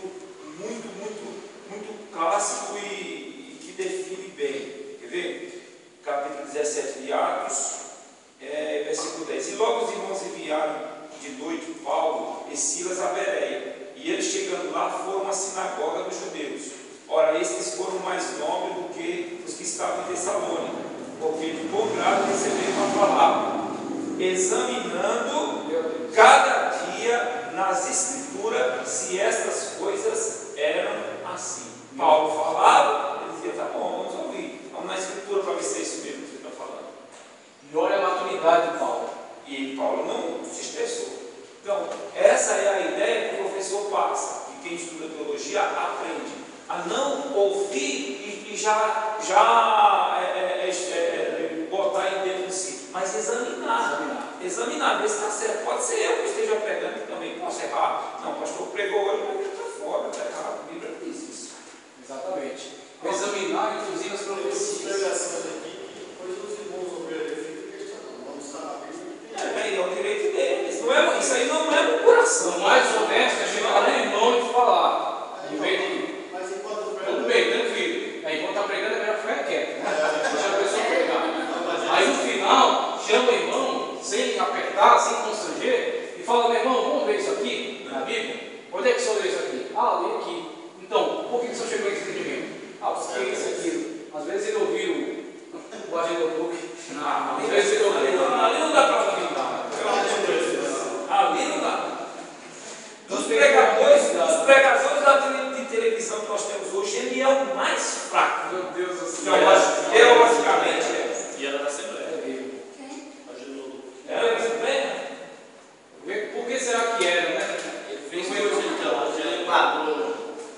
muito clássico e que define bem. Quer ver? Capítulo 17 de Atos, versículo 10. E logo os irmãos enviaram de noite Paulo e Silas a Bereia, e eles chegando lá foram à sinagoga dos judeus. Ora, estes foram mais nobres do que os que estavam em Tessalônica, porque de bom grado receberam a palavra, examinando cada dia nas Escrituras se estas coisas eram assim. Paulo falava, ele dizia: tá bom, vamos ouvir, vamos na Escritura para ver se é isso mesmo que você está falando. E olha a maturidade de Paulo. E Paulo não se estressou. Então, essa é a ideia que o professor passa, que quem estuda teologia aprende. a não ouvir e já botar em dentro de si, mas examinar, ver se está certo. Pode ser eu que esteja pregando que também posso errar. Não, o pastor pregou hoje, mas ele está fora, está errado. A Bíblia diz isso. Exatamente. Examinar, inclusive, as profecias. É o direito deles. Isso aí não é murmuração. O mais honesto é chegar no irmão e falar. Em vez de. Tudo bem, tranquilo. Aí, enquanto está pregando, é melhor ficar quieto. Deixa a pessoa pregar. Aí no final, chama o irmão, sem apertar, sem constranger, e fala: meu irmão, vamos ver isso aqui na Bíblia? Onde é que o senhor lê isso aqui? Ah, lê aqui. Então, por que o senhor chegou a esse entendimento? Ah, porque isso aqui. Às vezes ele ouviu o agente do book. Às vezes ele ouviu. Ali não dá para duvidar. Ali não dá. Dos pregadores de televisão que nós temos hoje, ele é o mais fraco. Meu Deus do céu. Teologicamente. E era da Assembleia. Era da Assembleia? Por que será que era, né? Ele fez ele enquadrou.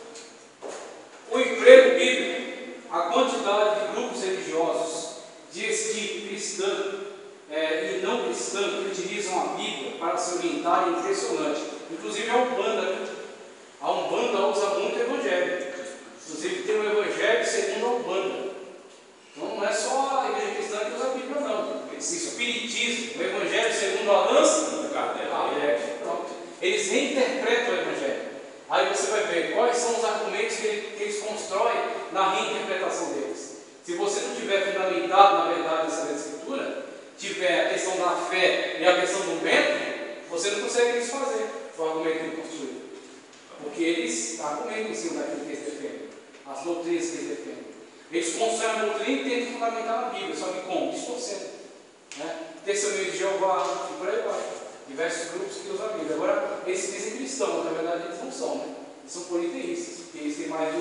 O emprego bíblico, a quantidade de grupos religiosos de tipo cristã e não cristã que utilizam a Bíblia para se orientar é impressionante. Inclusive a Umbanda, né? A Umbanda usa muito o Evangelho. Inclusive tem o Evangelho segundo a Umbanda. Então não é só a igreja cristã que usa a Bíblia, não. Esse espiritismo, o Evangelho segundo a lança, pronto. Eles reinterpretam o Evangelho. Aí você vai ver quais são os argumentos que eles constroem na reinterpretação deles. Se você não tiver fundamentado na verdade dessa Escritura, tiver a questão da fé e a questão do método, você não consegue desfazer o argumento que ele construiu. Porque eles argumentam em cima daquilo que eles defendem, as doutrinas que eles defendem. Eles constroem a doutrina e tentam fundamentar na Bíblia, só que como? Distorcendo. Testemunho de Jeová e por aí vai. Diversos grupos que usam a Bíblia. Agora, eles dizem cristãos, na verdade eles não são, né? Eles são politeístas, porque eles têm mais de um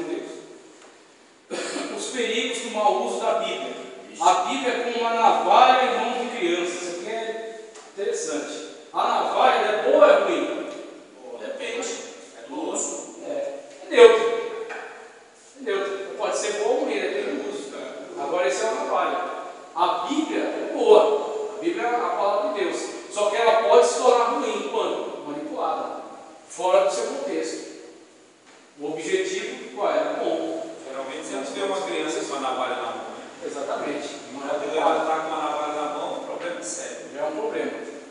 Deus. Os perigos do mau uso da Bíblia. A Bíblia é como uma navalha em mão de criança. Isso aqui é interessante. A navalha é boa ou é ruim? Depende. É do uso. É neutro. É neutro. Pode ser boa ou ruim, depende do uso. Agora, esse é uma navalha. A Bíblia é boa. A Bíblia é a palavra de Deus. Só que ela pode se tornar ruim quando? Manipulada. Fora do seu contexto. O objetivo, qual é? Bom. Geralmente você não vê uma criança com a navalha na mão. Exatamente. Quando ela está com a navalha na mão, o problema é sério. Já é um problema.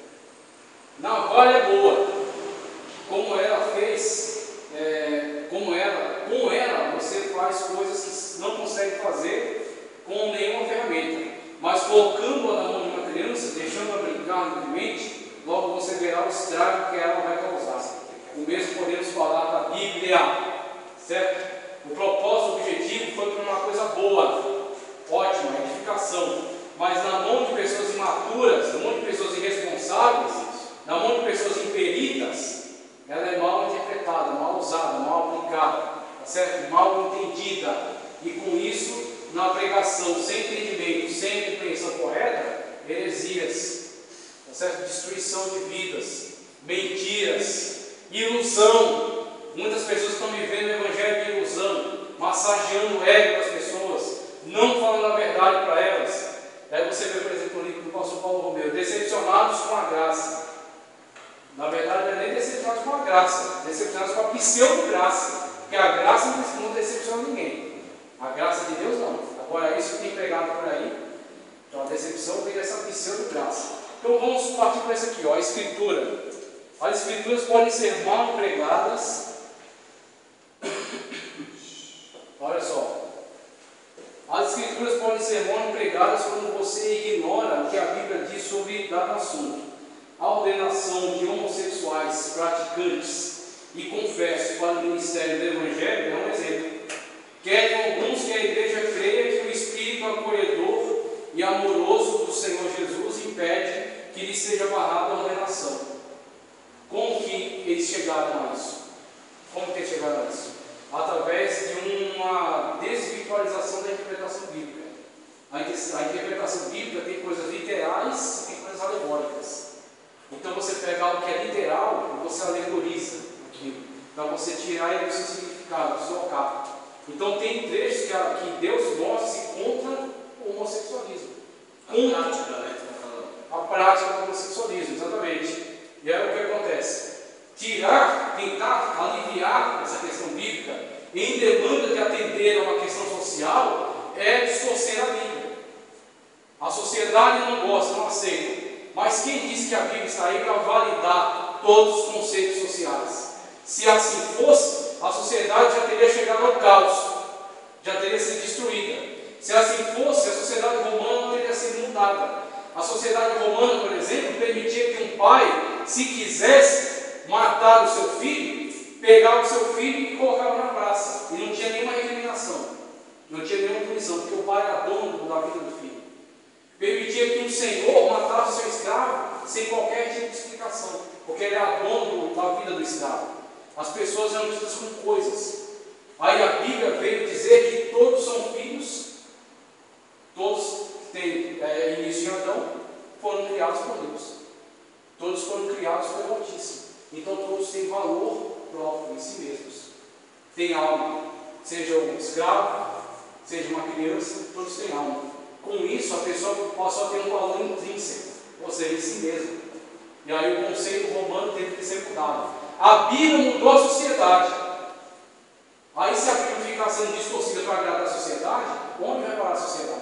Navalha é boa. Como ela fez, com ela você faz coisas que não consegue fazer com nenhuma ferramenta. Mas colocando-a na mão de uma criança, deixando-a brincar livremente, logo você verá o estrago que ela vai causar. O mesmo podemos falar da Bíblia, certo? O propósito, o objetivo foi para uma coisa boa, ótima, edificação. Mas na mão de pessoas imaturas, na mão de pessoas irresponsáveis, na mão de pessoas imperitas, ela é mal interpretada, mal usada, mal aplicada, tá certo? Mal entendida. E com isso, na pregação sem entendimento, sem compreensão correta, heresias, tá certo? Destruição de vidas, mentiras, ilusão. Muitas pessoas estão vivendo o evangelho de ilusão, massageando o ego das pessoas, não falando a verdade para elas. Aí você vê, por exemplo, o livro do pastor Paulo Romero, decepcionados com a graça. Na verdade, não é nem decepcionados com a graça, decepcionados com a pseudo-graça, porque a graça não decepciona ninguém. A graça de Deus não. Agora, isso que tem pregado por aí, então a decepção vem dessa pseudo-graça. Então vamos partir para isso aqui, ó, a Escritura. As Escrituras podem ser mal empregadas. Olha só. As Escrituras podem ser mal empregadas quando você ignora o que a Bíblia diz sobre dado assunto. A ordenação de homossexuais praticantes e confessos para o ministério do Evangelho é um exemplo. Querem alguns que a igreja creia que o Espírito acolhedor e amoroso do Senhor Jesus impede que lhe seja barrada a ordenação. Como que eles chegaram a isso? Como que eles chegaram a isso? Através de uma desvirtualização da interpretação bíblica. A interpretação bíblica tem coisas literais e tem coisas alegóricas. Então você pega algo que é literal e você alegoriza aquilo, para você tirar ele do seu significado, deslocar. Então tem trechos que Deus mostra-se contra o homossexualismo. A prática do homossexualismo, exatamente. E aí o que acontece? Tentar aliviar essa questão bíblica em demanda de atender a uma questão social é distorcer a Bíblia. A sociedade não gosta, não aceita. Mas quem disse que a Bíblia está aí para validar todos os conceitos sociais? Se assim fosse, a sociedade já teria chegado ao caos, já teria sido destruída. Se assim fosse, a sociedade romana não teria sido mudada. A sociedade romana, por exemplo, permitia que um pai, se quisesse matar o seu filho, pegava o seu filho e colocava na praça. E não tinha nenhuma recriminação, não tinha nenhuma punição, porque o pai era dono da vida do filho. Permitia que um senhor matasse o seu escravo sem qualquer tipo de explicação, porque ele era dono da vida do escravo. As pessoas eram vistas como coisas. Aí a Bíblia veio dizer que todos são filhos, todos têm início em Adão, foram criados por Deus. Todos foram criados pelo Altíssimo. Então todos têm valor próprio em si mesmos. Tem alma. Seja um escravo, seja uma criança, todos têm alma. Com isso, a pessoa passou a ter um valor intrínseco, ou seja, em si mesmo. E aí o conceito romano teve que ser mudado. A Bíblia mudou a sociedade. Aí se a Bíblia ficar sendo distorcida para agradar a sociedade, onde vai parar a sociedade?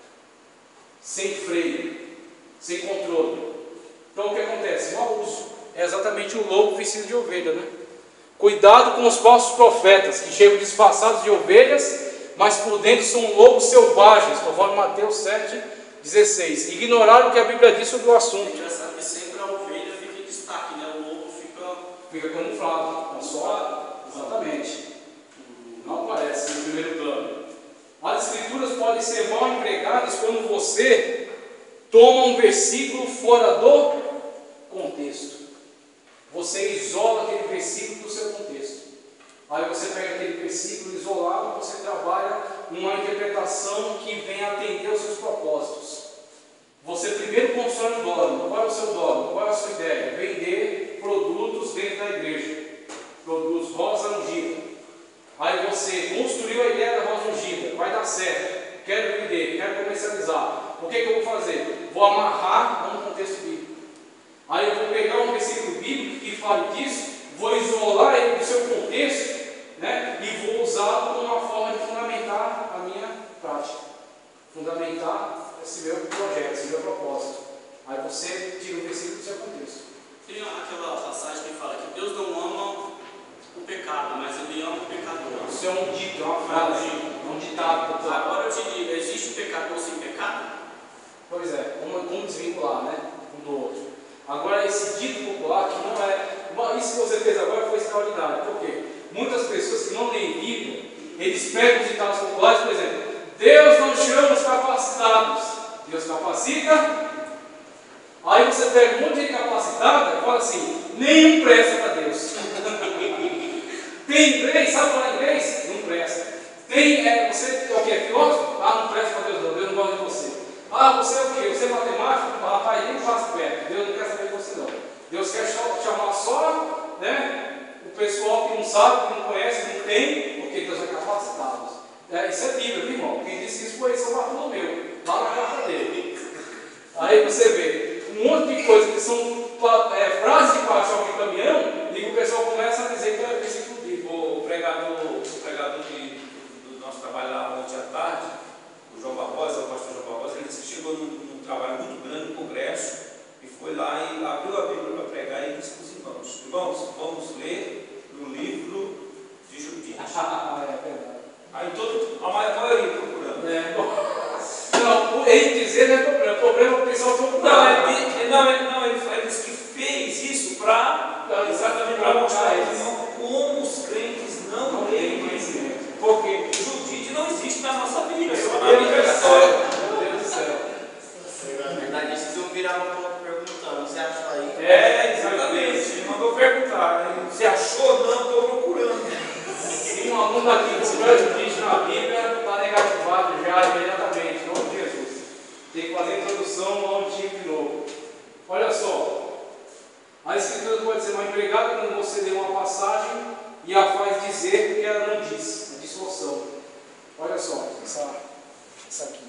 Sem freio, sem controle. Então o que acontece? Mau uso. É exatamente o lobo vestido de ovelha, né? Cuidado com os falsos profetas, que chegam disfarçados de ovelhas, mas por dentro são lobos selvagens, conforme Mateus 7,16. Ignoraram o que a Bíblia diz sobre o assunto. É engraçado que sempre a ovelha fica em destaque, né? O lobo fica camuflado, só. Exatamente. Não aparece no primeiro plano. As escrituras podem ser mal empregadas quando você toma um versículo fora do contexto. Você isola aquele versículo do seu contexto. Aí você pega aquele versículo isolado, você trabalha uma interpretação que vem atender aos seus propósitos. Você primeiro constrói um dogma. Qual é o seu dogma? Qual é a sua ideia? Vender produtos dentro da igreja. Produtos rosa ungida. Aí você construiu a ideia da rosa ungida. Vai dar certo. Quero vender, quero comercializar. O que eu vou fazer? Vou amarrar no contexto bíblico. Aí eu vou pegar um versículo bíblico que fale disso, vou isolar ele do seu contexto, né, e vou usá-lo como uma forma de fundamentar a minha prática, fundamentar esse meu projeto, esse meu propósito. Aí você tira o versículo do seu contexto. Tem aquela passagem que fala que Deus não ama o pecado, mas Ele ama o pecador. Isso é um dito, é uma frase, é um ditado popular. Agora eu te digo, existe o pecador sem pecado? Pois é, como desvincular, né, um do outro. Agora, esse dito popular, que não é... Isso que você fez agora foi extraordinário. Por quê? Muitas pessoas que não leem Bíblia, eles pegam os ditados populares, por exemplo, Deus não chama os capacitados, Deus capacita. Aí você pega um monte de gente capacitada e fala assim, nenhum presta para Deus. Tem inglês, sabe falar inglês? Não presta. Você é o que? Filósofo? Não presta para Deus não, Deus não gosta de você. Você é o quê? Você é matemático? Rapaz, nem passa perto. Deus não quer saber de você não. Deus quer chamar só, né, o pessoal que não sabe, que não conhece, que não tem, porque Deus é capacitado. Isso é Bíblia, viu, irmão? Quem disse isso foi São Bartolomeu, lá na carta dele. Aí você vê um monte de coisas que são frases de paixão de caminhão, e o pessoal começa a dizer que é versículo bíblico. O pregador do nosso trabalho lá ontem à tarde, o João Barbosa, o pastor João Barbosa, ele disse que chegou num trabalho muito grande, um congresso, e foi lá e abriu a Bíblia para pregar e disse para os irmãos, vamos ler no livro de Judite. É verdade. Aí a maioria procurando. Não, ele dizer não é problema, o problema é o pessoal procurar. Ele disse que fez isso para exatamente para mostrar a eles como os crentes não têm conhecimento. Porque Judite não existe na nossa Bíblia. Meu Deus do céu. Na verdade, se eu virar um pouco perguntando, você achou aí? Exatamente. Ele mandou perguntar. Você achou? Não, estou procurando. Se um aluno aqui que se não é Judite na Bíblia, está negativado já imediatamente, em nome de Jesus. Tem que fazer a introdução ao Antigo de novo. Olha só, essa aqui.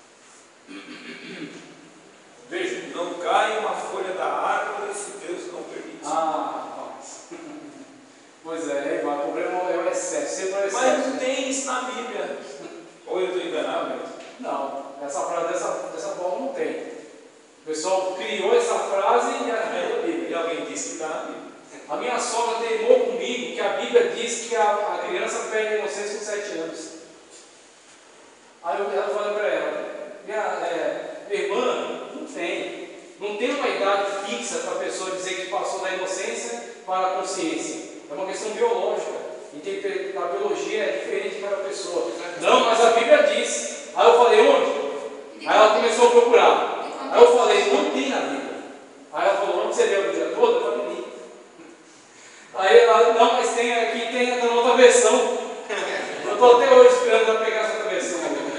Veja. Não cai uma folha da árvore se Deus não permitir. Rapaz. Pois é, igual. O problema é o excesso. Sempre é o excesso. Mas não tem isso na Bíblia. Ou eu estou enganado? Não, essa frase dessa forma não tem. O pessoal criou essa frase e a Bíblia. E alguém disse que está na Bíblia. A minha sogra teimou comigo que a Bíblia diz que a criança perde a inocência com 7 anos. Aí eu falei para ela, minha irmã, não tem. Não tem uma idade fixa para a pessoa dizer que passou da inocência para a consciência. É uma questão biológica. E a biologia é diferente para a pessoa. Não, mas a Bíblia diz. Aí eu falei, onde? Aí ela começou a procurar. Aí eu falei, não tem na Bíblia. Aí ela falou, onde você leu o dia todo? Eu falei, li. Aí ela, não, mas tem aqui, tem a outra versão. Eu estou até hoje esperando ela pegar essa outra versão.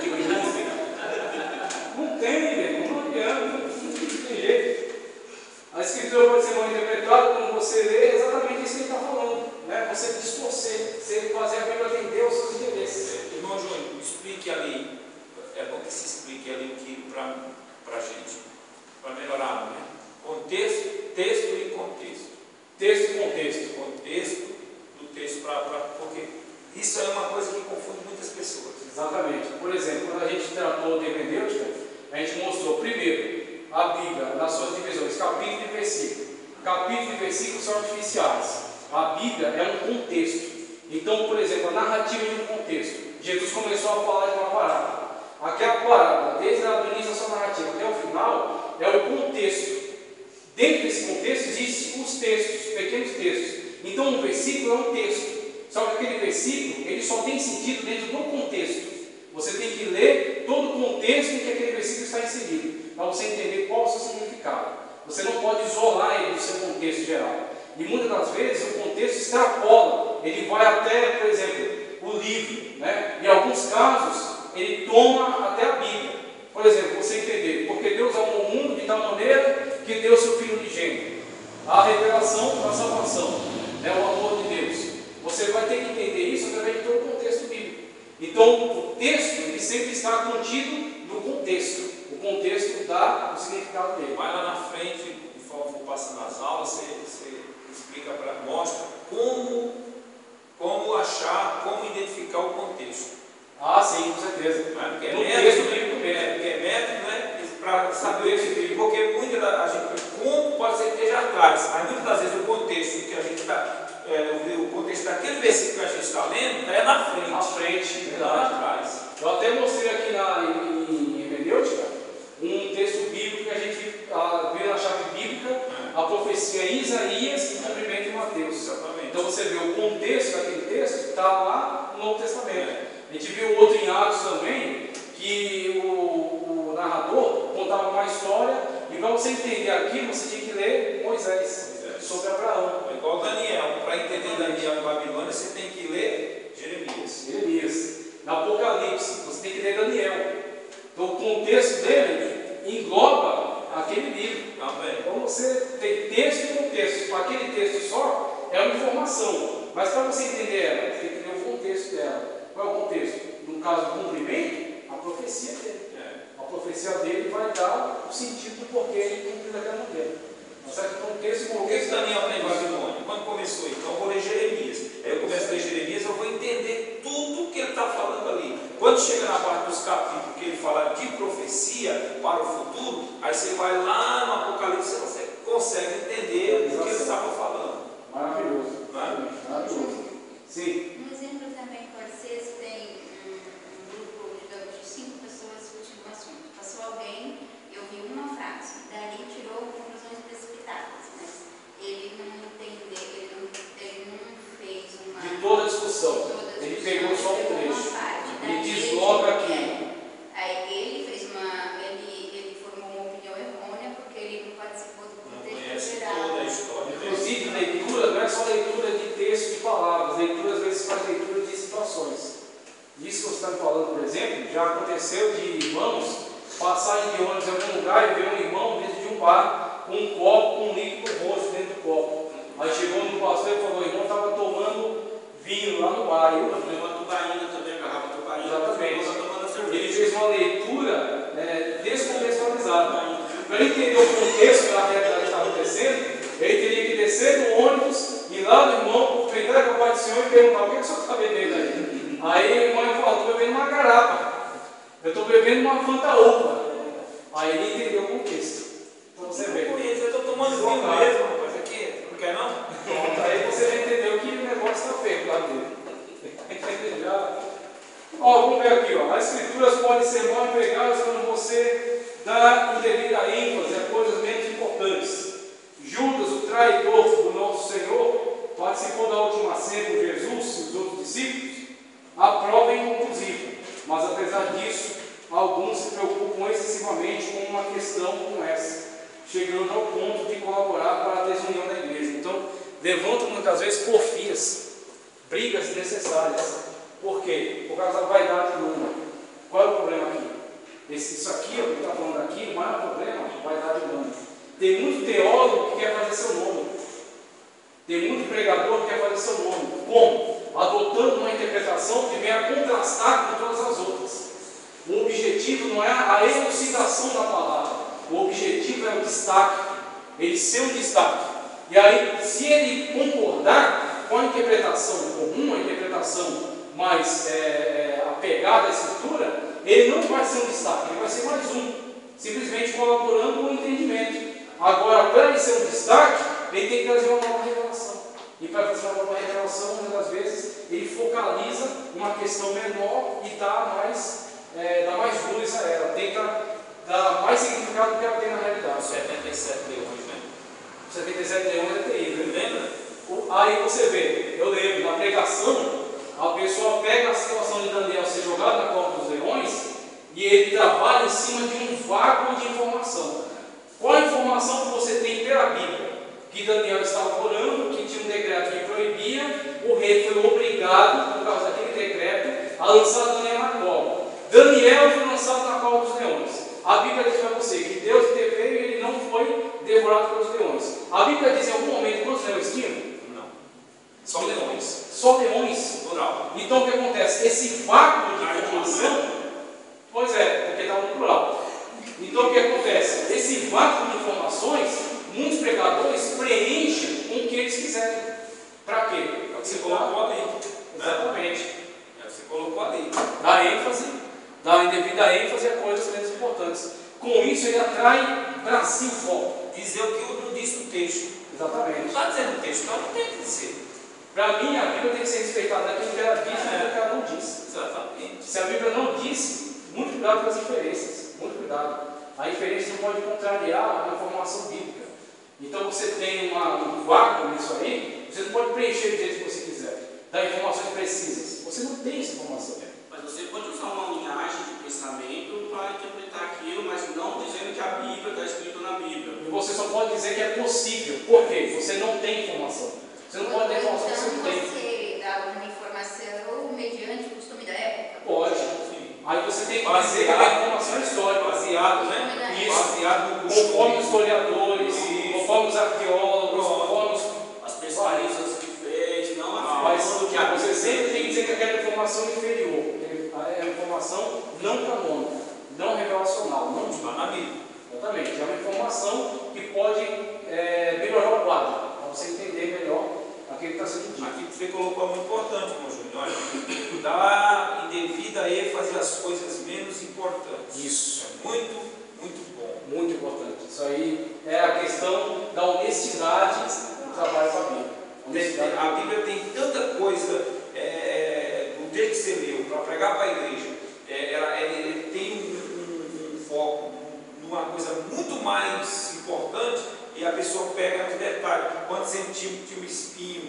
Não tem, velho, não adianta, não tem jeito. A escritura pode ser mal interpretada quando você lê exatamente isso que ele está falando. Né? Você distorcer, você fazer a Bíblia atender aos seus interesses. Irmão Júnior, explique ali. É bom que se explique ali o que para a gente, para melhorar, né? Contexto, texto e contexto. Texto e contexto. Contexto do texto porque isso é uma coisa que confunde muitas pessoas. Exatamente. Por exemplo, quando a gente tratou de hermenêutica, a gente mostrou primeiro a Bíblia nas suas divisões, capítulo e versículo. Capítulo e versículo são artificiais. A Bíblia é um contexto. Então, por exemplo, a narrativa de um contexto. Jesus começou a falar de uma parábola. Aquela parábola, desde o início da sua narrativa até o final, é o contexto. Dentro desse contexto existem os textos, pequenos textos. Então, um versículo é um texto. Só que aquele versículo, ele só tem sentido dentro do contexto. Você tem que ler todo o contexto em que aquele versículo está inserido, para você entender qual é o seu significado. Você não pode isolar ele do seu contexto geral. E muitas das vezes o contexto extrapola, ele vai até, por exemplo, o livro. Né? Em alguns casos, ele toma até a Bíblia. Por exemplo, você entender, porque Deus amou o mundo de tal maneira que deu seu Filho unigênito. A revelação da salvação, né? O amor de Deus. Você vai ter que entender isso através de todo o contexto bíblico. Então, o texto, ele sempre está contido no contexto. O contexto dá o significado dele. Vai lá na frente, conforme for passando as aulas, você explica mostra como achar, como identificar o contexto. Ah, sim, com certeza. Porque no texto bíblico mesmo. Porque é método, né? Para saber esse porque muita da gente, como pode ser que esteja atrás, mas muitas das vezes o contexto que a gente está, o contexto daquele versículo que a gente está lendo é na frente. Na frente, não lá atrás. Eu até mostrei aqui em hermenêutica um texto bíblico que a gente viu na chave bíblica, a profecia em Isaías e o cumprimento em Mateus. Exatamente. Então você vê o contexto daquele texto, está lá no Novo Testamento. A gente viu outro em Atos também, que o narrador contava uma história, e para você entender aquilo, você tinha que ler Moisés, sobre Abraão. É igual Daniel. Para entender Daniel em Babilônia, você tem que ler Jeremias. Na Apocalipse, você tem que ler Daniel. Então o contexto dele engloba aquele livro. Amém. Então você tem texto e contexto. Com aquele texto só é uma informação. Mas para você entender ela, você tem que ler o contexto dela. Qual é o contexto? No caso do cumprimento, a profecia dele. A profecia dele vai dar o sentido do porquê ele cumpriu daquela maneira. Certo? Então, Por que Daniel está em Babilônia? Quando começou? Então eu vou ler Jeremias. Aí eu começo a ler Jeremias, eu vou entender tudo que ele está falando ali. Quando chega na parte dos capítulos que ele fala de profecia para o futuro, aí você vai lá no Apocalipse e você consegue entender o que ele estava falando. Maravilhoso. Maravilhoso. Sim. Um exemplo também pode ser se tem um grupo, digamos, de 5 pessoas discutindo um assunto. Passou alguém, eu vi uma frase, dali tirou conclusões precipitadas, mas ele não entendeu, ele não fez uma... De toda a discussão, ele pegou só um trecho. Ele desloca aqui. Aí ele fez ele formou uma opinião errônea porque ele não participou do contexto geral. Toda a história. Inclusive, leitura não é só leitura de texto, de palavras. Leitura, às vezes, faz leitura de situações. Isso que você está me falando, por exemplo, já aconteceu de irmãos passarem de ônibus em algum lugar e ver um irmão dentro de um bar com um copo, com um líquido roxo dentro do copo. Aí chegou no pastor e falou: o irmão estava tomando vinho lá no bar. Eu uma tubaína também, a garrafa tubaína. Exatamente. Estava tomando fez uma leitura descontextualizada. Para ele entender o contexto da realidade que está acontecendo, ele teria que descer do ônibus, ir lá do irmão, cumprimentar com a paz do Senhor e perguntar: o que o senhor está bebendo aí? Aí o irmão falou: estou bebendo uma garapa, eu estou bebendo uma Fanta Uva. Aí ele entendeu o contexto. Então você vê. Eu estou tomando vinho mesmo, rapaz, aqui, não quer não? Aí você já entendeu que o negócio está feio lá dele. Ó, vamos ver aqui, ó. As escrituras podem ser mal empregadas quando você dá indevida ênfase a coisas menos importantes. Judas, o traidor do nosso Senhor, participou da última ceia com Jesus e os outros discípulos. A prova é inconclusiva, mas apesar disso, alguns se preocupam excessivamente com uma questão como essa, chegando ao ponto de colaborar para a desunião da igreja. Então, levantam muitas vezes porfias, brigas desnecessárias. Por quê? Por causa da vaidade humana. Qual é o problema aqui? Isso aqui, o que está falando aqui, o maior problema é a vaidade humana. Tem muito teólogo que quer fazer seu nome. Tem muito pregador que quer fazer seu nome. Como? Adotando uma interpretação que venha contrastar com todas as outras. O objetivo não é a elucidação da palavra. O objetivo é o destaque. Ele ser um destaque. E aí, se ele concordar com a interpretação comum, a interpretação mais apegada à escritura, ele não vai ser um destaque, ele vai ser mais um, simplesmente colaborando com o entendimento. Agora, para ele ser um destaque, ele tem que trazer uma nova revelação. E para trazer uma nova revelação, muitas das vezes, ele focaliza uma questão menor e dá mais luz a ela, tenta dar mais significado do que ela tem na realidade. 77 leões, né? 77 leões é terrível, Lembra? Aí você vê, eu lembro, na pregação, a pessoa pega a situação de Daniel ser jogado na cova dos leões e ele trabalha em cima de um vácuo de informação. Qual a informação que você tem pela Bíblia? Que Daniel estava orando, que tinha um decreto que proibia, o rei foi obrigado, por causa daquele decreto, a lançar Daniel na cova. Daniel foi lançado na cova dos leões. A Bíblia diz para você que Deus interveio e ele não foi devorado pelos leões. A Bíblia diz em algum momento quantos leões tinham? Só leões. Só leões. Plural. Então o que acontece? Esse vácuo de informação, pois é, porque estava no plural. Então o que acontece? Esse vácuo de informações, muitos pregadores preenchem com o que eles quiserem. Para quê? É o que você colocou ali. Exatamente. É o que você colocou ali. Dá indevida ênfase a coisas menos importantes. Com isso ele atrai para si o foco. Dizer o que não disse no texto. Não Exatamente. está dizendo no texto, então não tem que dizer. Para mim, a Bíblia tem que ser respeitada naquilo que ela disse e naquilo que ela não disse. Exatamente. Se a Bíblia não disse, muito cuidado com as inferências. Muito cuidado. A inferência não pode contrariar a informação bíblica. Então você tem um vácuo nisso aí, você não pode preencher do jeito que você quiser. Dar informações precisas. Você não tem essa informação. Mas você pode usar uma linhagem de pensamento para interpretar aquilo, mas não dizendo que a Bíblia está escrita na Bíblia. E você só pode dizer que é possível. Por quê? Você não tem informação. Você não pode ter informação que você não tem. Você dá uma informação mediante o costume da época? Pode. Sim. Aí você tem que dizer que a informação é histórica. Baseado, né? Isso. Baseado no Conforme os costume. historiadores, conforme os arqueólogos, conforme os... As pesquisas que fez, não a Mas forma você sempre tem que dizer que aquela informação inferior. É uma informação não canônica, não revelacional. Não Está na Bíblia. Exatamente. É uma informação que pode melhorar o quadro, para você entender melhor aquilo que está sendo dito. Aqui que você colocou é muito importante, meu Júnior. Olha, dá indevida ênfase às coisas menos importantes. Isso. É muito, muito bom. Muito importante. Isso aí é a questão da honestidade no trabalho com a Bíblia. A Bíblia tem tanta coisa, no texto que você leu, para pregar para a igreja, ele tem um foco numa coisa muito mais importante e a pessoa pega nos detalhes. Quantos centímetros tinha um espinho?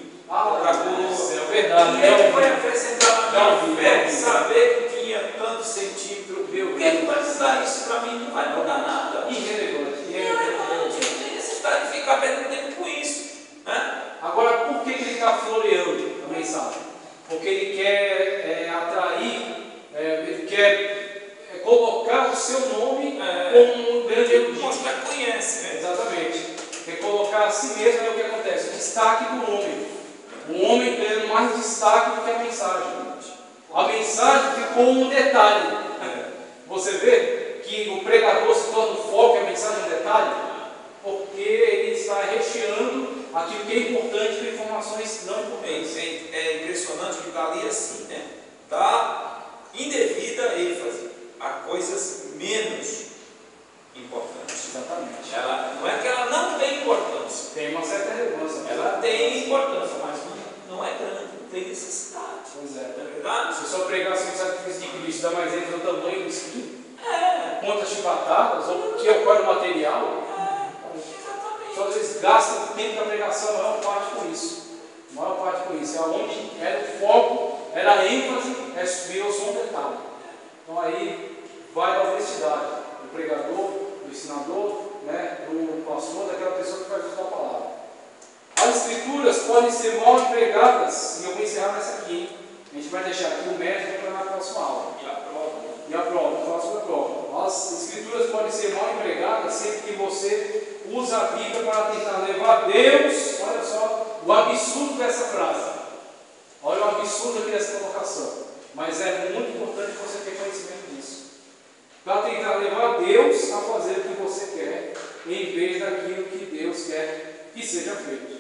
Isso é verdade. E ele vai acrescentar na minha fé, Não. saber que tinha tantos centímetros. Por que ele vai usar isso para mim? Não vai mudar nada. Irrelevante. Não tem necessidade de ficar perdendo tempo com isso. Né? Agora, por que ele está floreando a mensagem? Porque ele quer atrair, ele quer colocar o seu nome como um grande erudito. Mostrar que conhece, né? Exatamente. Quer colocar a si mesmo, é o que acontece. O destaque do homem. O homem ganhando mais destaque do que a mensagem. A mensagem ficou um detalhe. você vê que o pregador se torna o foco e a mensagem é um detalhe? Porque ele está recheando aquilo que é importante com informações não importantes. É impressionante que está ali assim, né? Dá indevida ênfase a coisas menos importantes. Exatamente. Ela, não é que ela não tem importância. Tem uma certa relevância. Ela tem importância, mas não é grande, não tem necessidade. Pois é. Não é verdade? Se só pregasse o sacrifício de Cristo, dá mais ênfase ao tamanho do espinho, quantas chibatadas, ou qual era o material, Exatamente. só eles gastam o tempo da pregação, a maior parte com isso. A maior parte com isso. É onde era o foco, era a ênfase, virou só um detalhe. Então aí vai da honestidade do pregador, do ensinador, né, do pastor, daquela pessoa que vai estudar a palavra. As escrituras podem ser mal empregadas, e eu vou encerrar nessa aqui, hein? A gente vai deixar aqui o método para na próxima aula. E a prova. E a prova, vou falar sobre a prova. As escrituras podem ser mal empregadas sempre que você usa a Bíblia para tentar levar Deus, olha só, o absurdo dessa frase. Olha o absurdo aqui dessa colocação. Mas é muito importante você ter conhecimento disso. Para tentar levar Deus a fazer o que você quer, em vez daquilo que Deus quer que seja feito.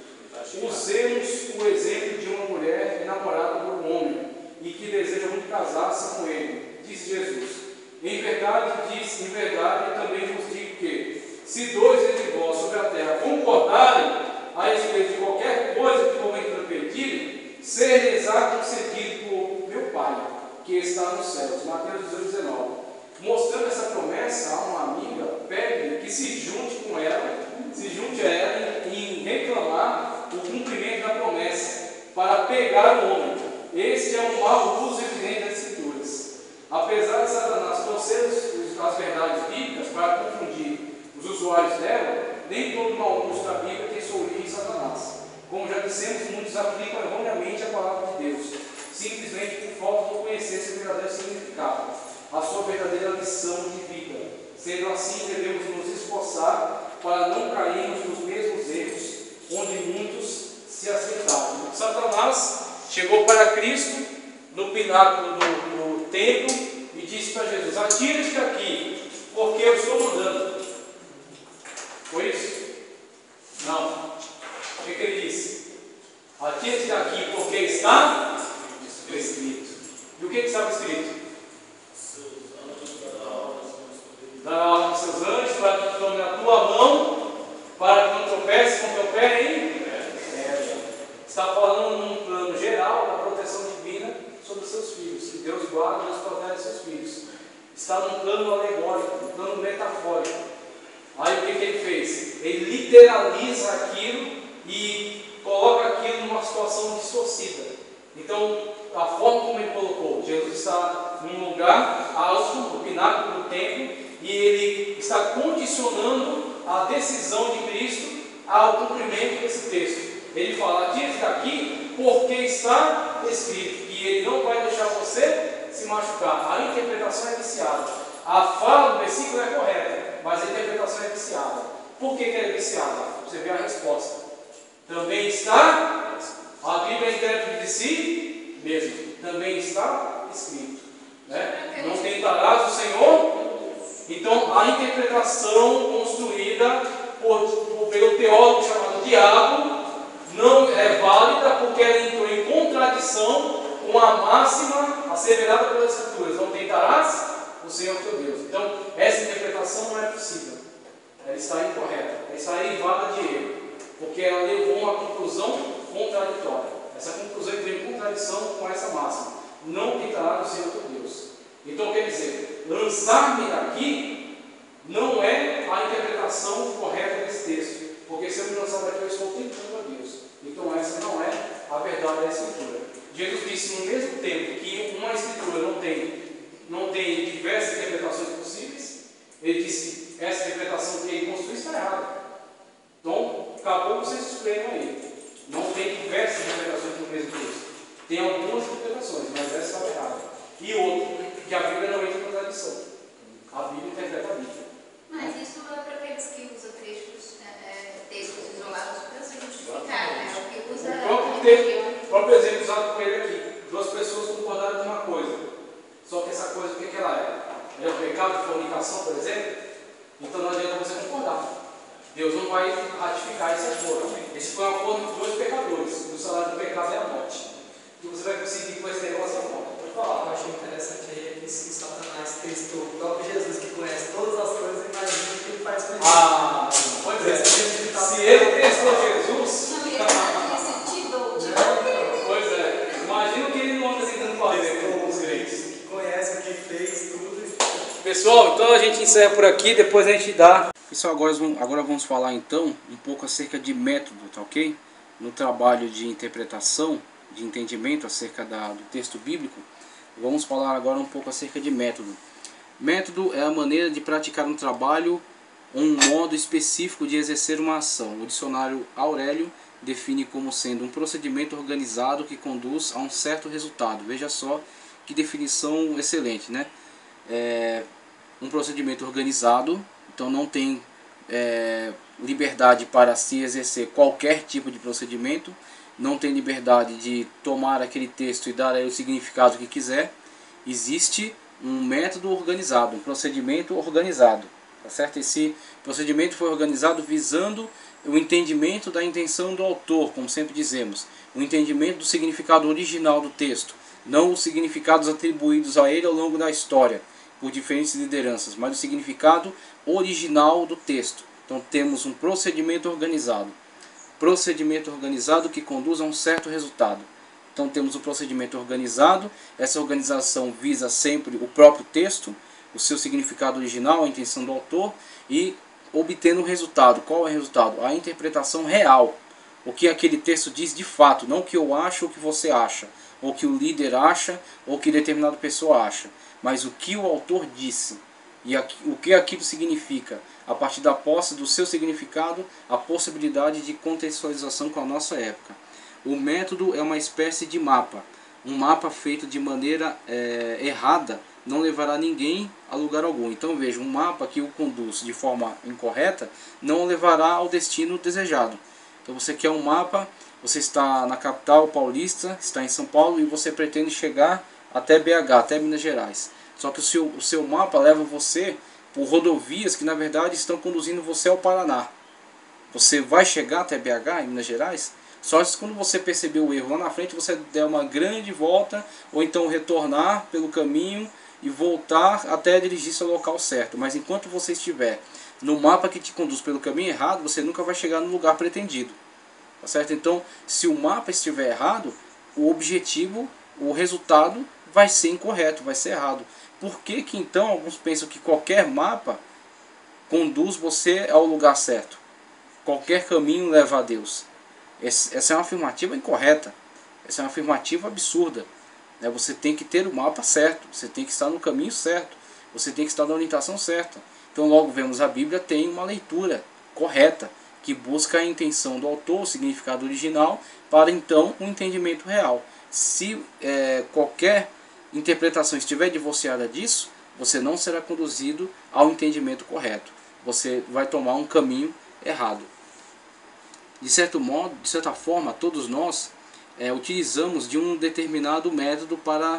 Usemos o exemplo de uma mulher enamorada por um homem e que deseja muito casar-se com ele, disse Jesus. Em verdade, também vos digo que, se dois entre vós sobre a terra concordarem a respeito de qualquer coisa que porventura pedirem, ser-lhes-á concedido por meu Pai, que está nos céus. Mateus 18:19. Mostrando essa promessa a uma amiga, pede que se junte com ela, a ela em reclamar o cumprimento da promessa, para pegar o homem. Este é um mau uso evidente das Escrituras. Apesar de Satanás torcer as verdades bíblicas para confundir os usuários dela, nem todo mau uso da Bíblia tem sua origem em Satanás. Como já dissemos, muitos aplicam erroneamente a palavra de Deus, simplesmente por falta de conhecer seu verdadeiro significado, a sua verdadeira lição de vida. Sendo assim, devemos nos esforçar para não cairmos nos mesmos erros, onde muitos se aceitaram. Satanás chegou para Cristo no pináculo do templo e disse para Jesus: atira-te daqui, porque eu estou mandando. Foi isso? Não. O que ele disse? Atira-te daqui, porque está escrito. E o que estava escrito? Dará ordem aos seus anjos para que tome na tua mão, para que não tropece com teu pé em pedra. Está falando num plano geral da proteção divina sobre os seus filhos, que Deus guarda e Deus protege seus filhos. Está num plano alegórico, num plano metafórico. Aí o que ele fez? Ele literaliza aquilo e coloca aquilo numa situação distorcida. Então, a forma como ele colocou, Jesus está num lugar alto, no pináculo do templo, e ele está condicionando a decisão de Cristo ao cumprimento desse texto. Ele fala: atire-te daqui, porque está escrito, e ele não vai deixar você se machucar. A interpretação é viciada. A fala do versículo é correta, mas a interpretação é viciada. Por que ela é viciada? Você vê a resposta. Também está, a Bíblia é intérprete de si mesmo. Também está escrito, né? Não tentarás o Senhor. Então, a interpretação construída pelo teólogo chamado Diabo não é válida, porque ela entrou em contradição com a máxima asseverada pelas Escrituras: não tentarás o Senhor teu Deus. Então, essa interpretação não é possível. Ela está incorreta, ela está derivada de erro, porque ela levou a uma conclusão contraditória. Essa conclusão entrou em contradição com essa máxima: não tentarás o Senhor teu Deus. Então, quer dizer, lançar-me daqui não é a interpretação correta desse texto, porque se eu me lançar daqui, eu estou tentando a Deus. Então, essa não é a verdade da Escritura. Jesus disse no mesmo tempo que uma Escritura não tem diversas interpretações possíveis. Ele disse que essa interpretação que ele construiu está errada. Então, acabou que vocês escolheram aí. Não tem diversas interpretações do mesmo texto. Tem algumas interpretações, mas essa estava errada. E outro, que a Bíblia não entra em contradição. A Bíblia interpreta a Bíblia. Mas isso é para aqueles que usam textos isolados para se justificar, né? O que usa O próprio exemplo usado com ele aqui. Duas pessoas concordaram com uma coisa. Só que essa coisa, o que ela é? é o pecado de fornicação, por exemplo, então não adianta você concordar. Deus não vai ratificar esse acordo. Esse foi um acordo entre dois pecadores. O salário do pecado é a morte. E você vai conseguir com esse negócio a morte. Pode falar. Eu achei interessante aí que se o Satanás testou o próprio Jesus, que conhece todas as coisas, imagina o que ele faz com ele. Ah, pois é. Se ele testou Jesus, Não, ele fala isso, te dou, querido. pois é. Imagina o que ele não anda tentando fazer com os crentes. Que conhece o que fez, tudo. Pessoal, então a gente encerra por aqui, depois a gente dá. Pessoal, agora vamos falar então um pouco acerca de método, tá ok? No trabalho de interpretação, de entendimento acerca do texto bíblico, vamos falar agora um pouco acerca de método. Método é a maneira de praticar um trabalho ou um modo específico de exercer uma ação. O dicionário Aurélio define como sendo um procedimento organizado que conduz a um certo resultado. Veja só que definição excelente, né? Um procedimento organizado, então não tem liberdade para se exercer qualquer tipo de procedimento, não tem liberdade de tomar aquele texto e dar aí o significado que quiser. Existe um método organizado, um procedimento organizado, tá certo? Esse procedimento foi organizado visando o entendimento da intenção do autor, como sempre dizemos, o entendimento do significado original do texto, não os significados atribuídos a ele ao longo da história por diferentes lideranças, mas o significado original do texto. Então temos um procedimento organizado que conduz a um certo resultado. Então temos o procedimento organizado, essa organização visa sempre o próprio texto, o seu significado original, a intenção do autor, e obtendo um resultado. Qual é o resultado? A interpretação real, o que aquele texto diz de fato, não o que eu acho ou o que você acha, ou o que o líder acha, ou o que determinada pessoa acha, mas o que o autor disse, e o que aquilo significa, a partir da posse do seu significado, a possibilidade de contextualização com a nossa época. O método é uma espécie de mapa. Um mapa feito de maneira errada não levará ninguém a lugar algum. Então veja, um mapa que o conduz de forma incorreta não o levará ao destino desejado. Então você quer um mapa, você está na capital paulista, está em São Paulo e você pretende chegar até BH, até Minas Gerais. Só que o seu mapa leva você por rodovias que na verdade estão conduzindo você ao Paraná. Você vai chegar até BH, em Minas Gerais? Só quando você perceber o erro lá na frente, você der uma grande volta, ou então retornar pelo caminho e voltar até dirigir-se ao local certo. Mas enquanto você estiver no mapa que te conduz pelo caminho errado, você nunca vai chegar no lugar pretendido. Tá certo? Então, se o mapa estiver errado, o objetivo, o resultado vai ser incorreto, vai ser errado. Por que que então alguns pensam que qualquer mapa conduz você ao lugar certo? Qualquer caminho leva a Deus. Essa é uma afirmativa incorreta. Essa é uma afirmativa absurda. Você tem que ter o mapa certo. Você tem que estar no caminho certo. Você tem que estar na orientação certa. Então logo vemos a Bíblia tem uma leitura correta, que busca a intenção do autor, o significado original, para então um entendimento real. Se qualquer interpretação estiver divorciada disso, você não será conduzido ao entendimento correto. Você vai tomar um caminho errado. De certo modo, de certa forma, todos nós utilizamos de um determinado método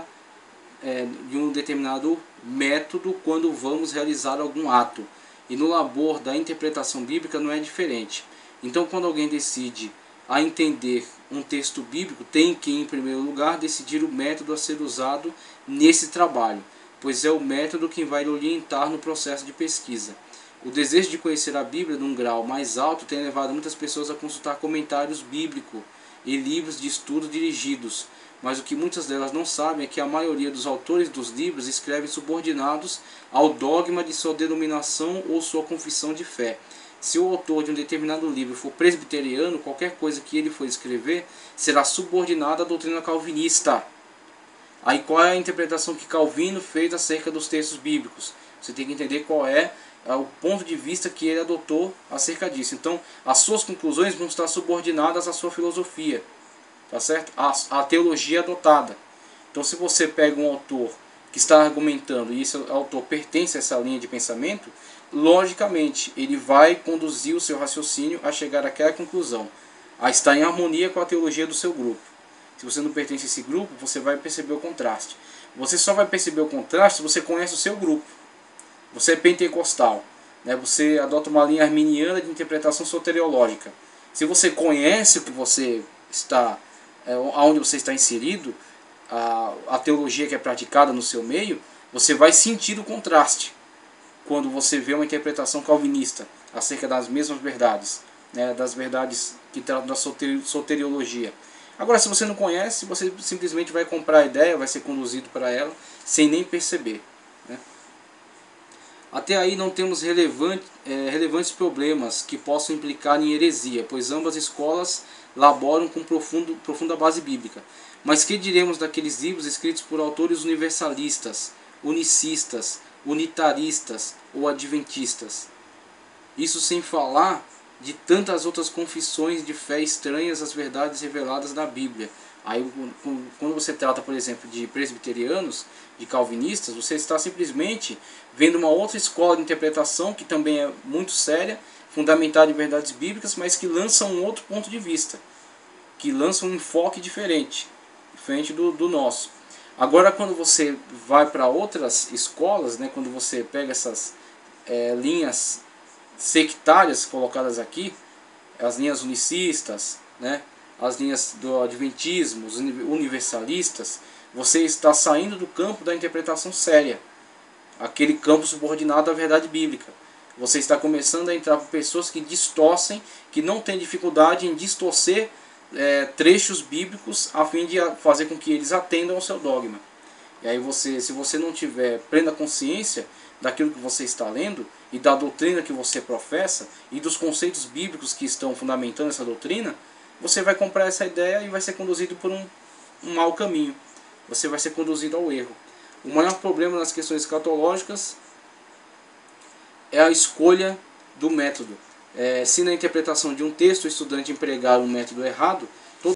quando vamos realizar algum ato. E no labor da interpretação bíblica não é diferente. Então, quando alguém decide a entender um texto bíblico, tem que, em primeiro lugar, decidir o método a ser usado nesse trabalho, pois é o método que vai lhe orientar no processo de pesquisa. O desejo de conhecer a Bíblia num grau mais alto tem levado muitas pessoas a consultar comentários bíblicos e livros de estudo dirigidos, mas o que muitas delas não sabem é que a maioria dos autores dos livros escrevem subordinados ao dogma de sua denominação ou sua confissão de fé. Se o autor de um determinado livro for presbiteriano, qualquer coisa que ele for escrever será subordinada à doutrina calvinista. Aí qual é a interpretação que Calvino fez acerca dos textos bíblicos? Você tem que entender qual é o ponto de vista que ele adotou acerca disso. Então, as suas conclusões vão estar subordinadas à sua filosofia, tá certo? A teologia adotada. Então, se você pega um autor que está argumentando e esse autor pertence a essa linha de pensamento, logicamente ele vai conduzir o seu raciocínio a chegar àquela conclusão, a estar em harmonia com a teologia do seu grupo. Se você não pertence a esse grupo, você vai perceber o contraste. Você só vai perceber o contraste se você conhece o seu grupo. você é pentecostal, né? Você adota uma linha arminiana de interpretação soteriológica. Se você conhece o que você está, aonde você está inserido, a teologia que é praticada no seu meio, você vai sentir o contraste quando você vê uma interpretação calvinista acerca das mesmas verdades, né, das verdades que tratam da soteriologia. Agora, se você não conhece, você simplesmente vai comprar a ideia, vai ser conduzido para ela, sem nem perceber, né? Até aí não temos relevantes problemas que possam implicar em heresia, pois ambas escolas laboram com profunda base bíblica. Mas que diremos daqueles livros escritos por autores universalistas, unicistas, unitaristas ou adventistas? Isso sem falar de tantas outras confissões de fé estranhas às verdades reveladas na Bíblia. Aí, quando você trata, por exemplo, de presbiterianos, de calvinistas, você está simplesmente vendo uma outra escola de interpretação que também é muito séria, fundamentada em verdades bíblicas, mas que lança um outro ponto de vista, que lança um enfoque diferente do nosso. Agora, quando você vai para outras escolas, né, quando você pega essas linhas sectárias colocadas aqui, as linhas unicistas, né, as linhas do adventismo, os universalistas, você está saindo do campo da interpretação séria, aquele campo subordinado à verdade bíblica. Você está começando a entrar por pessoas que distorcem, que não têm dificuldade em distorcer trechos bíblicos a fim de fazer com que eles atendam ao seu dogma. E aí se você não tiver plena consciência daquilo que você está lendo e da doutrina que você professa e dos conceitos bíblicos que estão fundamentando essa doutrina, você vai comprar essa ideia e vai ser conduzido por um mau caminho. Você vai ser conduzido ao erro. O maior problema nas questões escatológicas é a escolha do método. Se na interpretação de um texto o estudante empregar um método errado,